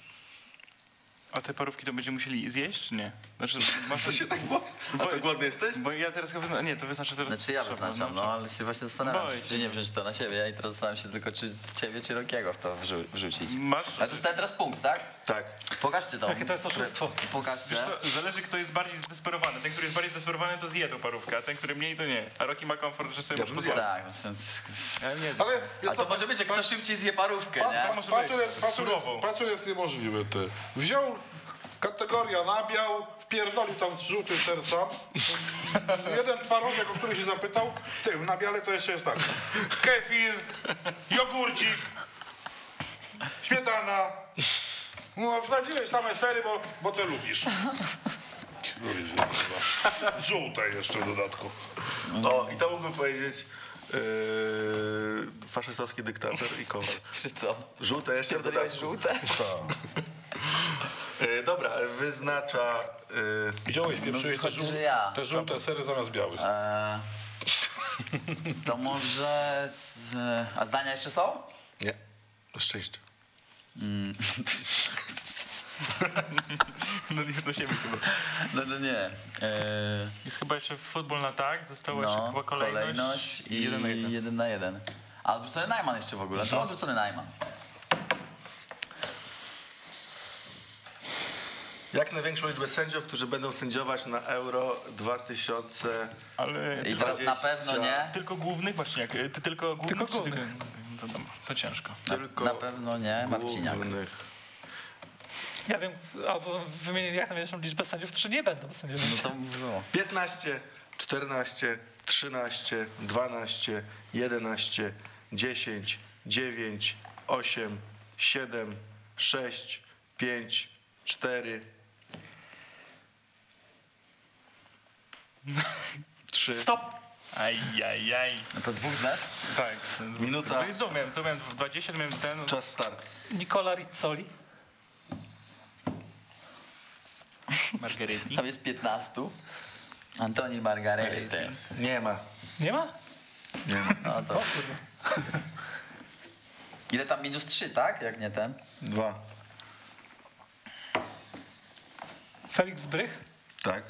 a te parówki to będziemy musieli zjeść, czy nie? Znaczy, masz To się tak było? A co, głodny jesteś? Bo ja teraz chyba wyznaczam. Nie, to wyznaczę teraz. Znaczy ja wyznaczam, no ale się właśnie zastanawiam, Boję czy, się. czy nie wziąć to na siebie. Ja i teraz zastanawiam się tylko, czy ciebie, czy Rokiego w to wrzu- wrzucić. Masz. Ale dostałem teraz punkt, tak? Tak. Pokażcie to. Jakie to jest oszustwo. Pokażcie. Wiesz co, zależy kto jest bardziej zdesperowany. Ten, który jest bardziej zdesperowany, to zje tą parówkę, a ten, który mniej, to nie. A Rocky ma komfort, że sobie Ja może bym pozwolić. Tak, myślę, Ja nie Ale a jest to może być, jak kto szybciej zje parówkę, nie? może Patrz, być. jest, patrz, jest, Surową. patrz, jest niemożliwy, ty. Wziął kategoria nabiał, wpierdolił tam z żółtym ser sam. Jeden twarożek, o który się zapytał, ty, w nabiale to jeszcze jest tak. Kefir, jogurcik, śmietana. No, wsadziłeś same sery, bo, bo ty lubisz. Kategorii, że chyba. Żółte jeszcze w dodatku. O, i to mógłbym powiedzieć yy, faszystowski dyktator i Kowal. Czy co? Żółte jeszcze w Pierdoliłeś dodatku. żółte? Yy, dobra, wyznacza... Yy, Widziałeś, pieprzyłeś te, wychodzi, żół... że ja. te żółte sery zamiast białych. Eee, to może... Z, a zdania jeszcze są? nie, na szczęście. No nie do siebie chyba. No, no nie. Eee, Jest chyba jeszcze futbol na tak, została jeszcze no, chyba kolejność. kolejność i jeden na jeden. jeden na jeden. A odwrócony Najman jeszcze w ogóle. To odwrócony Najman. Jak największą liczbę sędziów, którzy będą sędziować na Euro dwa tysiące... Ale I teraz na pewno nie. tylko głównych właśnie, jak, ty tylko głównych? Tylko czy głównych. To, to, to ciężko. Tylko Na pewno nie Marciniak. głównych. Ja wiem, albo wymienię jak największą liczbę sędziów, którzy nie będą sędziami. No to było. piętnaście, czternaście, trzynaście, dwanaście, jedenaście, dziesięć, dziewięć, osiem, siedem, sześć, pięć, cztery, trzy. Stop! Ajajaj. No to dwóch znasz? Tak. Minuta. No i co, miałem, to miałem dwadzieścia, to miałem ten... Czas start. Nicola Rizzoli. Margaretti. Tam jest piętnastu. Antoni Margaretti. Nie ma. Nie ma? Nie ma. No to... Ile tam? Minus trzy, tak? Jak nie ten? Dwa. Felix Brych. Tak.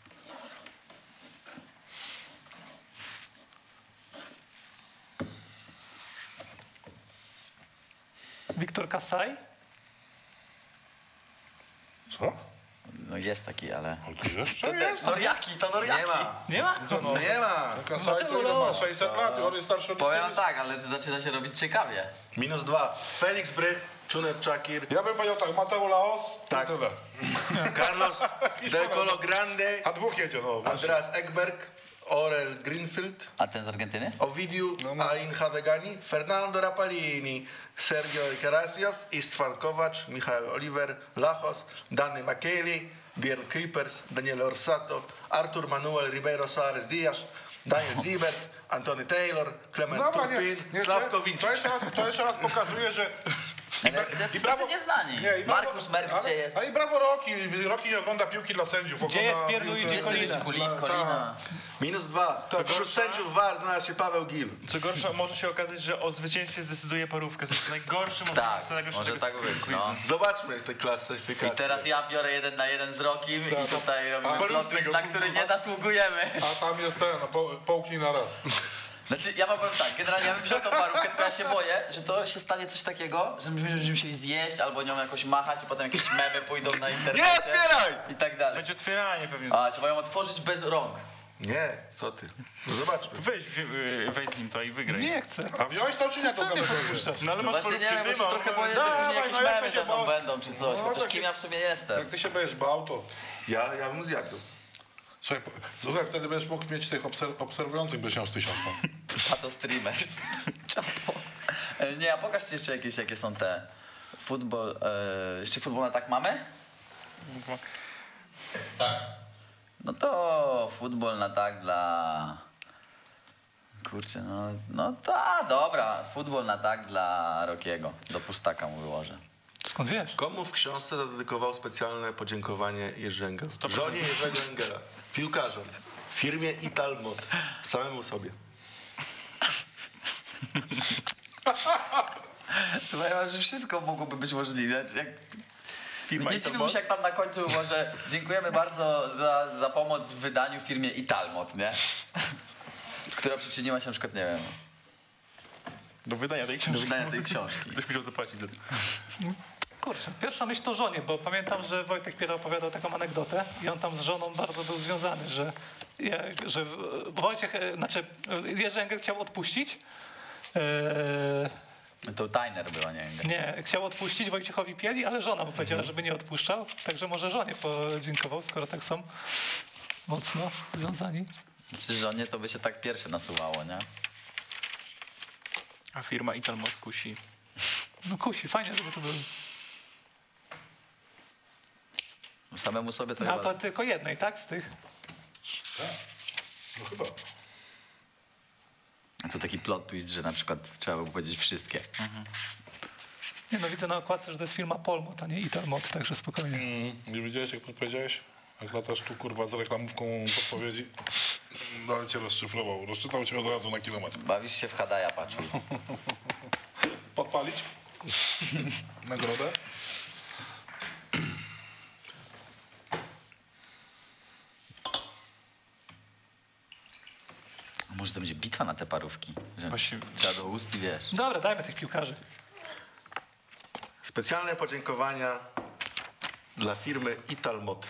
Wiktor Kasaj. Co? No jest taki, ale... O, tu jeszcze To te, jest? Noriaki, to Noriaki. Nie ma. Nie ma? Nie ma. Kasaj to ile ma? sześćset lat i on jest starszy od Powiem Liskiewicza. tak, ale to zaczyna się robić ciekawie. Minus dwa. Felix Brych, Czuner Czakir, Ja bym powiedział tak, Mateo Laos Tak. i tyle. Carlos Del Colo Grande, A dwóch jedzie, no właśnie. Andreas Ekberg, Orel Greenfield, A ten z Argentyny? Ovidiu No, no. Alin Hadegani, Fernando Rapalini, Sergio Karasjow, Istvan Kovac, Michael Oliver, Lachos, Danny McKaylee, Björn Kuipers, Daniel Orsato, Artur Manuel Ribeiro Soares Diaz, Daniel Ziebert, Antony Taylor, Clement Dobra, nie, Turpin, nie, Slavko to, Vinci. to, jeszcze raz, to jeszcze raz pokazuje, że... Ale I jacyś brawo- tacy nieznani. Nie, i brawo- Markus Merk ale- gdzie jest? Ale i brawo Roki. Roki nie ogląda piłki dla sędziów. Gdzie ogląda jest Pierluigi piłkę- Gdzie jest Colina? Pierluigi Coli- Colina? Minus dwa. Co Wśród gorsza? sędziów V A R znalazł się Paweł Gil. Co gorsza, może się okazać, że o zwycięstwie zdecyduje parówka. To jest najgorszy moment Tak, z tego może tego tak być, quizu. no. Zobaczmy te klasyfikacje. I teraz ja biorę jeden na jeden z Rokim i tutaj robimy A plot polubcy twist, go, na który nie zasługujemy. A tam jest ten, no, po, połknij na raz. Znaczy, ja wam powiem tak, generalnie ja bym wziął tą parówkę, tylko ja się boję, że to się stanie coś takiego, że będziemy będziemy musieli zjeść albo nią jakoś machać i potem jakieś memy pójdą na internecie. Nie otwieraj! I tak dalej. Będzie otwieranie pewnie. A, trzeba ją otworzyć bez rąk. Nie, co ty? No zobaczmy. Weź, y, weź z nim to i wygraj. Nie chcę. A wziąłeś to czy nie? Co To mnie kategorię? podpuszczasz? No ale No masz właśnie nie polubkę wiem, bo się dyma, trochę no. boję, że Dawaj, później jakieś no jak memy to się ze mną bo- będą czy coś, No, chociaż takie- kim ja w sumie jestem. Jak ty się będziesz bał, to... Ja, ja bym zjadł. Słuchaj, po- słuchaj, wtedy będziesz mógł mieć tych obser- obserwujących, byś miał z tysiąca. A to streamer. Czapo. E, Nie, a pokażcie jeszcze jakieś, jakie są te... Futbol, e, jeszcze futbol na tak mamy? No to futbol na tak dla... Kurczę, no, no ta, dobra, futbol na tak dla Rokiego. Do pustaka mu wyłożę. Skąd wiesz? Komu w książce zadedykował specjalne podziękowanie Jerzy Engel? sto procent. Żonie Jerzego Engela, piłkarzom, firmie Italmod, samemu sobie. Chyba ja, że wszystko mogłoby być możliwe. Jak... Firma Nie dziwiłbym się, jak tam na końcu było, że dziękujemy bardzo za, za pomoc w wydaniu firmie Italmod, nie? Która przyczyniła się na przykład, nie wiem, Do wydania tej do książki. wydania tej książki. Ktoś musiał zapłacić za to. Kurczę, pierwsza myśl to żonie, bo pamiętam, że Wojtek Piera opowiadał taką anegdotę i on tam z żoną bardzo był związany, że, jak- że Wojciech, e, znaczy Jerzy Engel chciał odpuścić. e, To Tajner była, nie wiem. Nie, chciał odpuścić Wojciechowi Pieli, ale żona mu powiedziała, żeby nie odpuszczał. Także może żonie podziękował, skoro tak są mocno związani. Czy żonie to by się tak pierwsze nasuwało, nie? A firma Italmod kusi. No kusi, fajnie, żeby to było. Samemu sobie to No chyba... to tylko jednej, tak? Z tych. No chyba. To taki plot twist, że na przykład trzeba by powiedzieć wszystkie. Nie no, widzę na okładce, że to jest firma Polmot, a nie Italmot, także spokojnie. Mm, nie widziałeś, jak podpowiedziałeś? Jak latasz tu, kurwa, z reklamówką podpowiedzi? No, ale cię rozszyfrował. Rozczytał cię od razu na kilometr. Bawisz się w Hadaja, patrz. Podpalić? Nagrodę? A może to będzie bitwa na te parówki? Że Właśnie- trzeba do ust i wiesz. Dobra, dajmy tych piłkarzy. Specjalne podziękowania dla firmy Italmot.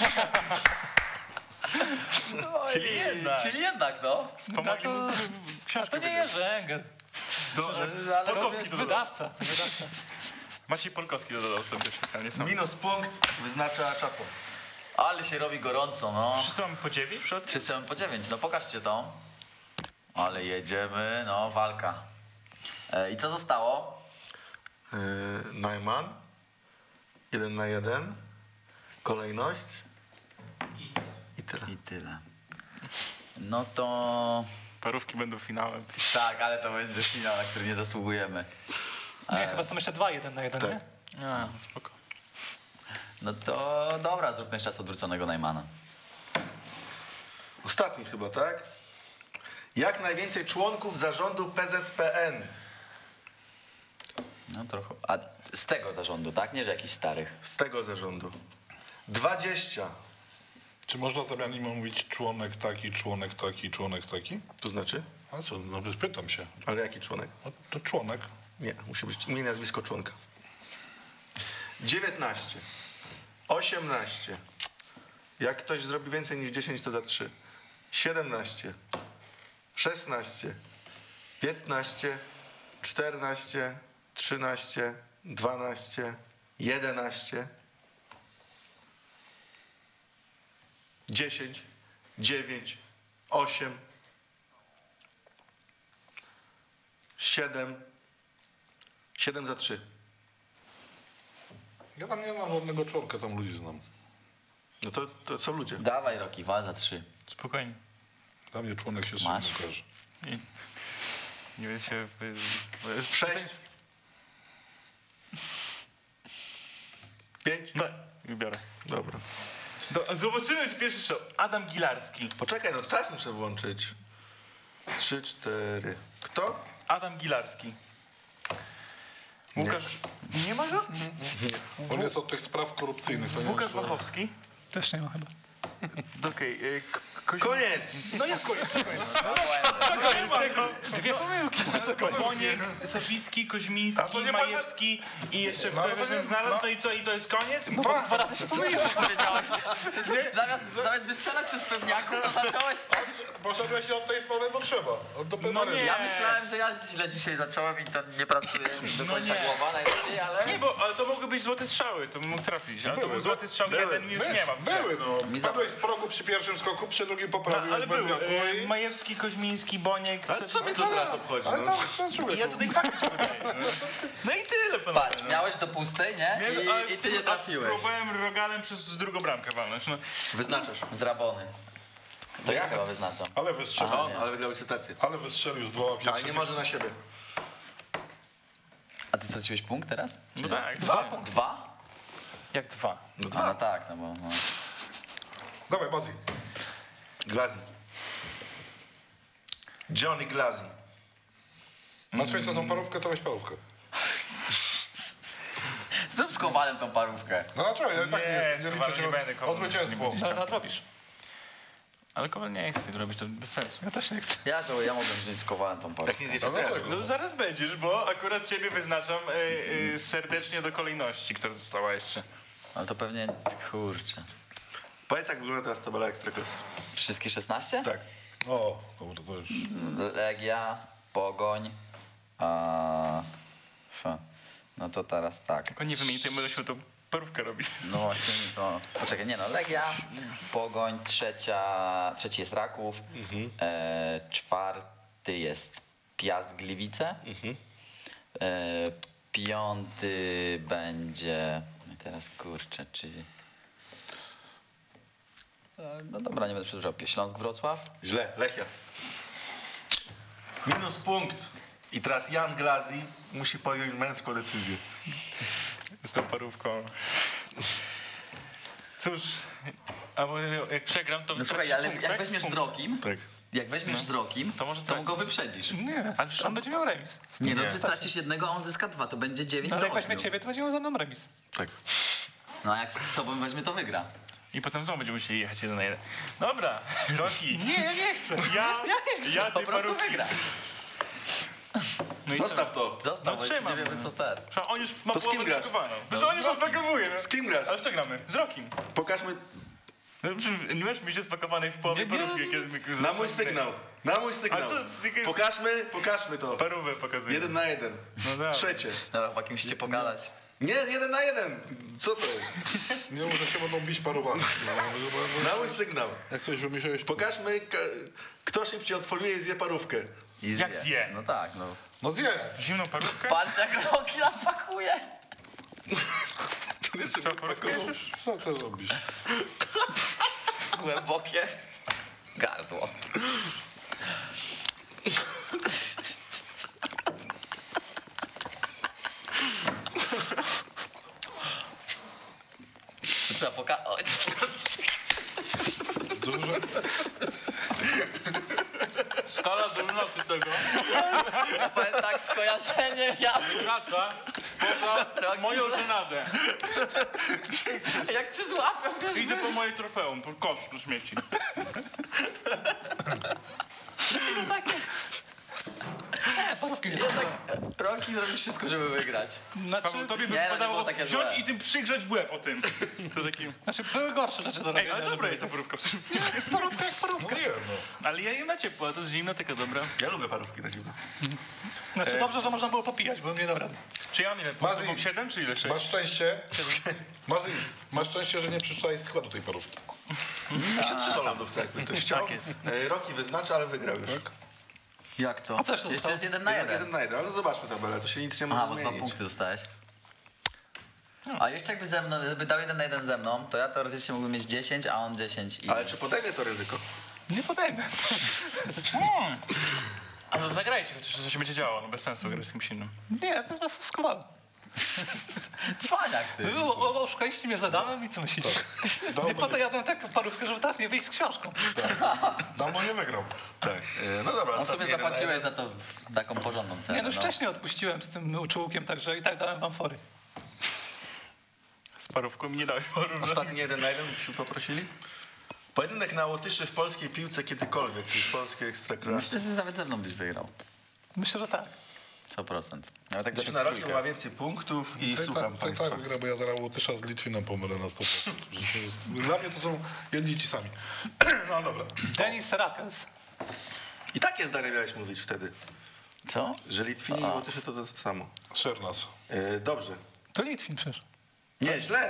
Czyli jednak. Czyli jednak, no. Pomogli No mu to- sobie A książkę to nie wydać. jest Engel. Do, ale to Polkowski jest to dodał. wydawca. wydawca. Maciej Polkowski to dodał sobie specjalnie sam. Minus punkt wyznacza Czapo. Ale się robi gorąco, no. Wszyscy mamy po dziewięć w środku? Wszyscy mamy po dziewięć, no pokażcie to. Ale jedziemy, no walka. E, I co zostało? Yy, Neumann. Jeden na jeden. Kolejność. I tyle. I tyle. No to... Parówki będą finałem. Tak, ale to będzie finał, na który nie zasługujemy. Nie, chyba są jeszcze dwa, jeden na jeden, Tak. nie? A, spoko. No to dobra, zróbmy jeszcze raz odwróconego Najmana. Ostatni chyba, tak? Jak najwięcej członków zarządu P Z P N? No trochę. A z tego zarządu, tak? Nie, że jakichś starych. Z tego zarządu. dwadzieścia. Czy można zamiast mówić członek taki, członek taki, członek taki? To znaczy? A co, no pytam się. Ale jaki członek? No, to członek. Nie, musi być imię, nazwisko członka. dziewiętnaście. osiemnaście. Jak ktoś zrobi więcej niż dziesięć, to za trzy. siedemnaście. szesnaście. piętnaście. czternaście. trzynaście. dwanaście. jedenaście. dziesięć. dziewięć. osiem. siedem. siedem za trzy. Ja tam nie znam żadnego członka, tam ludzi znam. No to, to co ludzie? Dawaj Roki, wal za trzy. Spokojnie. Dla mnie członek się Masz? szybko kojarzy. Nie, nie wiem się... y, y, sześć. pięć. No, biorę. Dobra. Do, zobaczymy pierwszy show. Adam Gilarski. Poczekaj, no czas muszę włączyć. trzy, cztery. Kto? Adam Gilarski. Łukasz... Nie ma go? On jest od tych spraw korupcyjnych. To nie Łukasz jest, że- Wachowski. Też nie ma chyba. Okej. y, K- Kozi- Koniec! No jak koniec? Dwie pomyłki. Boniek, Sawicki, Koźmiński, A to nie ma- Majewski i jeszcze No, ale kto to nie- bym znalazł, no. no i co? I to jest koniec? No bo dwa razy się pomyliłem. Powiedziałeś, zamiast, zamiast wystrzelać się z pewniaków, to zacząłeś stąd. Poszedłeś od tej strony, co trzeba. Od do No nie. Ja myślałem, że ja źle dzisiaj zacząłem i to nie pracuje do końca nie. głowa najlepiej, ale... Nie, bo ale to mogły być złote strzały, to bym mógł trafić. Ale to Były, był złoty strzał były. jeden już nie ma. Były, no. Mi Spadłeś z progu przy pierwszym skoku, przy drugim No, poprawiłeś ale bez był. wiatru E, i... Majewski, Koźmiński, Boniek. Ale co mnie to teraz obchodzi? Ale No? to, to jest I ja człowieku. tutaj fakty ci podaję. No. No i tyle, panowie. Patrz, miałeś do pustej, nie? Miałem- ale I, I ty nie pró- trafiłeś. Próbowałem rogalem przez drugą bramkę walnąć. No. Wyznaczasz. Z rabony. To ja chyba wyznaczam. Ale wystrzelił. On, ale wygrał licytację. Ale wystrzelił z dwoma Ale pierwszymi. nie może na siebie. A ty straciłeś punkt teraz? No tak. Dwa. Dwa? Jak dwa? No A, dwa. no tak, no bo... No. Dawaj, Bazi. Glazi. Johnny Glazi. Masz chęć na tą parówkę, to weź parówkę. Zrób z Kowalem tą parówkę. No dlaczego? Ja i tak Nie, nie, nie chyba liczę nie się będę o komu- zwycięstwo. nie będę. No, nadrobisz. Ale Kowal nie chce tego robić, to bez sensu. Ja też nie chcę. Ja żałuję, ja mogłem wziąć z Kowalem tą Jak parówkę. nie zjecie A teraz. dlaczego? No zaraz będziesz, bo akurat ciebie wyznaczam y, y, serdecznie do kolejności, która została jeszcze. Ale to pewnie, kurczę. Powiedz, jak wygląda teraz tabela Ekstraklasy. Wszystkie szesnaście? Tak. O, dobra, to już. Legia, Pogoń, a... F. No to teraz tak. Tylko nie wymień, będę się tą parówkę robić. No właśnie, no. Poczekaj, nie no, Legia, Pogoń, trzecia, trzeci jest Raków, e, czwarty jest Piast Gliwice, e, piąty będzie, no i teraz kurczę, czy... No dobra, nie będę przedłużał. Śląsk, Wrocław. Źle, Lechia. Minus punkt. I teraz Jan Glazi musi podjąć męską decyzję. Z tą parówką. Cóż, a bo jak przegram, to... No słuchaj, ale jak weźmiesz z Rokim, Tak. jak weźmiesz z Rokim, To może to tak. go wyprzedzisz. Nie, ale on będzie miał remis. Nie, no Nie. ty stracisz jednego, a on zyska dwa, to będzie dziewięć No, ale do jak weźmie ośmiu. ciebie, to będzie miał ze mną remis. Tak. No a jak z tobą weźmie, to wygra. I potem znowu będziemy musieli jechać jeden na jeden. Dobra, Roki. Nie, ja nie chcę. Ja, ja Po tej prostu parówki. wygra. No i Zostaw to. Został, No bo jeszcze trzymam. nie wiemy co ten. co? On już ma To z kim połowę grasz? zbugowaną. Że on już rozpakowuje. No. Z kim grasz? Ale co gramy? Z Rokim. Pokażmy No, przecież nie możesz mieć spakowanej w połowie Nie, nie, parówki. jak jest- na mój sygnał. Na mój sygnał. Ale co, z jakiej- Pokażmy, pokażmy to. Parówę pokazuję. Jeden na jeden. No dobra. Trzecie. Dobra, chłopaki, musicie pogadać. Nie, jeden na jeden. Co to jest? Nie mów, że się będą bić parowami. No, Na mój sygnał. jak coś wymyśliłeś, Pokażmy, ka- kto szybciej odfoluje i zje parówkę. I Jak zje? No tak, no. no zje. Zimną parówkę? Patrz jak Roki nas pakuje. To jeszcze Co, wypakował. parówkę? Co ty robisz? Głębokie gardło. To trzeba pokazać. Duże. Skala durnoty tego Powiem tak, skojarzenie, ja wraca poza Roki moją żenadę. jak cię złapią, wiesz, Idę po moje trofeum, po kosz do śmieci. Nie, parówki nie ja tak, Roki zrobi wszystko, żeby wygrać. Znaczy, Paweł, tobie by Nie, no nie wypadało było takie wziąć złe. i tym przygrzać w łeb o tym. To takim... znaczy były gorsze rzeczy do Ej, robienia. ale dobra żeby- jest ta parówka. Parówka jak parówka. No nie, no. Ale ja jem na ciepło, a to jest zimna, taka dobra. Ja lubię parówki na zimno. Znaczy dobrze, że można było popijać, bo nie dam rady. Czy ja mam ile? Mazi. Mam siedem czy ile? Masz sześć? szczęście. Mazi, masz szczęście, że nie przeczytałeś składu tej parówki. Jeszcze trzy są lodówce, jakby ktoś chciał. Tak jest. E, Roki wyznacza, ale wygrał już. Jak to? A co jeszcze Jeszcze zostało? jest jeden na Jeden, jeden. jeden na jeden, ale no zobaczmy tabelę, to się nic nie Aha, może bo dwa zmienić. punkty dostałeś. A jeszcze jakby ze mną, gdyby dał jeden na jeden ze mną, to ja teoretycznie mógłbym mieć dziesięć, a on dziesięć i... Ale czy podejmie to ryzyko? Nie podejmę. A to zagrajcie chociaż, co się będzie działo, no bez sensu grać z kimś innym. Nie, to jest z Kowalem. Cwaniak ty. Wy o- o- Oszukaliście mnie za damem i co myślicie? Nie po to jadłem taką parówkę, żeby teraz nie wyjść z książką. Dawno nie wygrał. Tak. E, no dobra, On ostatni sobie jeden na zapłaciłeś jeden. za to taką porządną cenę. Nie, no już wcześniej odpuściłem z tym uczułkiem, także i tak dałem wam fory. Z parówką mi nie dałeś parówki. Ostatni jeden na jeden byśmy poprosili? Pojedynek na Łotyszy w polskiej piłce kiedykolwiek, czyli w polskiej ekstraklasy. Myślę, że nawet ze mną byś wygrał. Myślę, że tak. sto procent. Ja tak Zaczyna roki, ma więcej punktów i To i słucham tak, to i państwa. tak wygra, bo ja zaraz Łotysza z Litwinem pomylę na sto procent. Że to jest- Dla mnie to są jedni i ci sami. No dobra. Denis Rakels. I takie zdanie miałeś mówić wtedy, Co? że Litwini i Łotysze to to samo. Szernas. E, dobrze. To Litwin przecież. Nie, źle.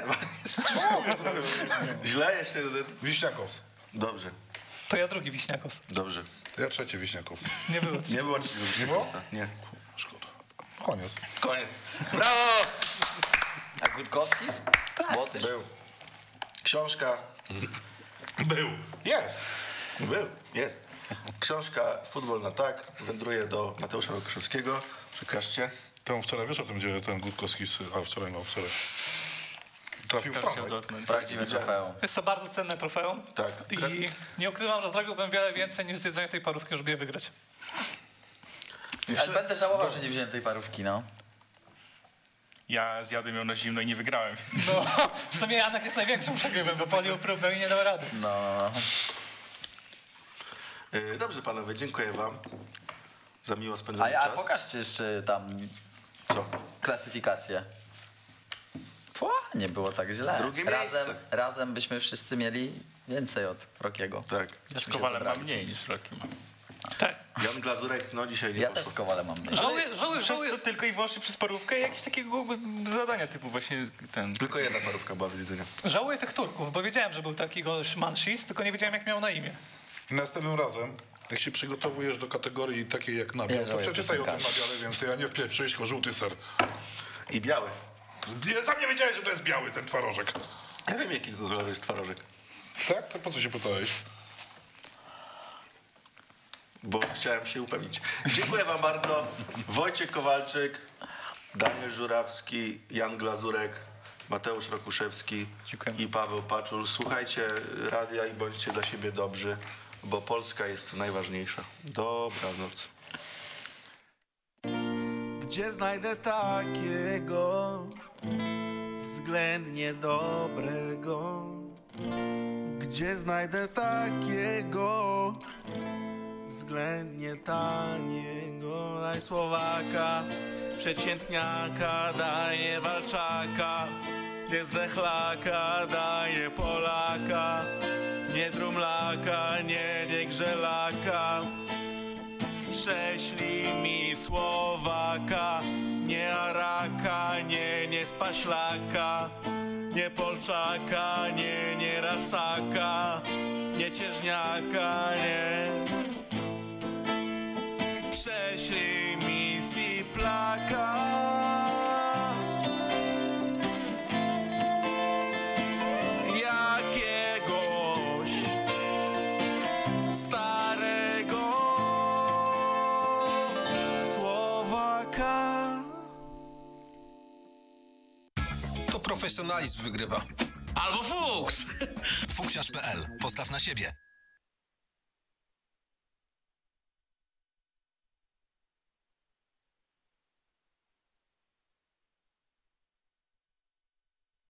Źle jeszcze jeden. Wiśniakows. Dobrze, To ja drugi Wiśniakos. dobrze. Ja trzeci Wiśniakows. Nie było. Nie było trzeciego Nie było? Wiśniakowsa. Nie. Szkoda. Koniec. Koniec. Brawo! A Gutkowski? Tak. Łotysz? Był. Książka. Był. Jest. Był, jest. Książka Futbol na tak wędruje do Mateusza Rokoszewskiego. Przekażcie. Tam wczoraj wiesz o tym, gdzie ten Gutkowski, z- a wczoraj no wczoraj. Trafił w Tak się tramwaj. dotknąć. Prawdziwe trofeum. Jest to bardzo cenne trofeum. Tak. I nie ukrywam, że zrobiłbym wiele więcej niż zjedzenie tej parówki, żeby je wygrać. Ale będę żałował, że nie wziąłem tej parówki, no. Ja zjadłem ją na zimno i nie wygrałem. No, w sumie Janek jest największym przegrywem, bo podjął próbę i nie dał rady. No. Yy, Dobrze panowie, dziękuję wam za miło A spędzony ja, czas. pokażcie jeszcze tam Co? klasyfikację. Pła, nie było tak źle. Drugie razem, miejsce. razem byśmy wszyscy mieli więcej od Rokiego. Tak. Ja z się Kowalem zebrali. mam mniej niż Roki mam. Tak. Jan Glazurek, no dzisiaj nie Ja poszło. też z Kowalem mam mniej. Żałuję, żałuję, Przez żałuję. to tylko i wyłącznie przez parówkę i jakieś takiego zadania typu właśnie ten. Tylko jedna parówka była do zjedzenia. Żałuję tych Turków, bo wiedziałem, że był taki gość Manshis, tylko nie wiedziałem, jak miał na imię. I następnym razem, jak się przygotowujesz do kategorii takiej jak nabiał, Ja to żałuję przeczytaj o tym piosenkarza. nabiale więcej, a nie wpieprzyć tylko żółty ser. I biały. Nie, sam nie wiedziałeś, że to jest biały ten twarożek. Ja wiem jakiego koloru jest twarożek. Tak? To po co się pytałeś? Bo chciałem się upewnić. Dziękuję wam bardzo. Wojciech Kowalczyk, Daniel Żurawski, Jan Glazurek, Mateusz Rokuszewski Dziękujemy. i Paweł Paczul. Słuchajcie radia i bądźcie dla siebie dobrzy, bo Polska jest najważniejsza. Dobranoc. Gdzie znajdę takiego względnie dobrego? Gdzie znajdę takiego względnie taniego? Daj Słowaka, przeciętniaka, daj nie Walczaka, nie Zdechlaka, daj nie Polaka, nie Drumlaka, nie, nie Grzelaka. Prześlij mi Słowaka, nie Araka, nie, nie Spaślaka, nie Polczaka, nie, nie Rasaka, nie Cieżniaka, nie. Prześlij mi Siplaka. Jakiegoś starego Słowaka. To profesjonalizm wygrywa. Fuksiarz kropka pe el. Postaw na siebie.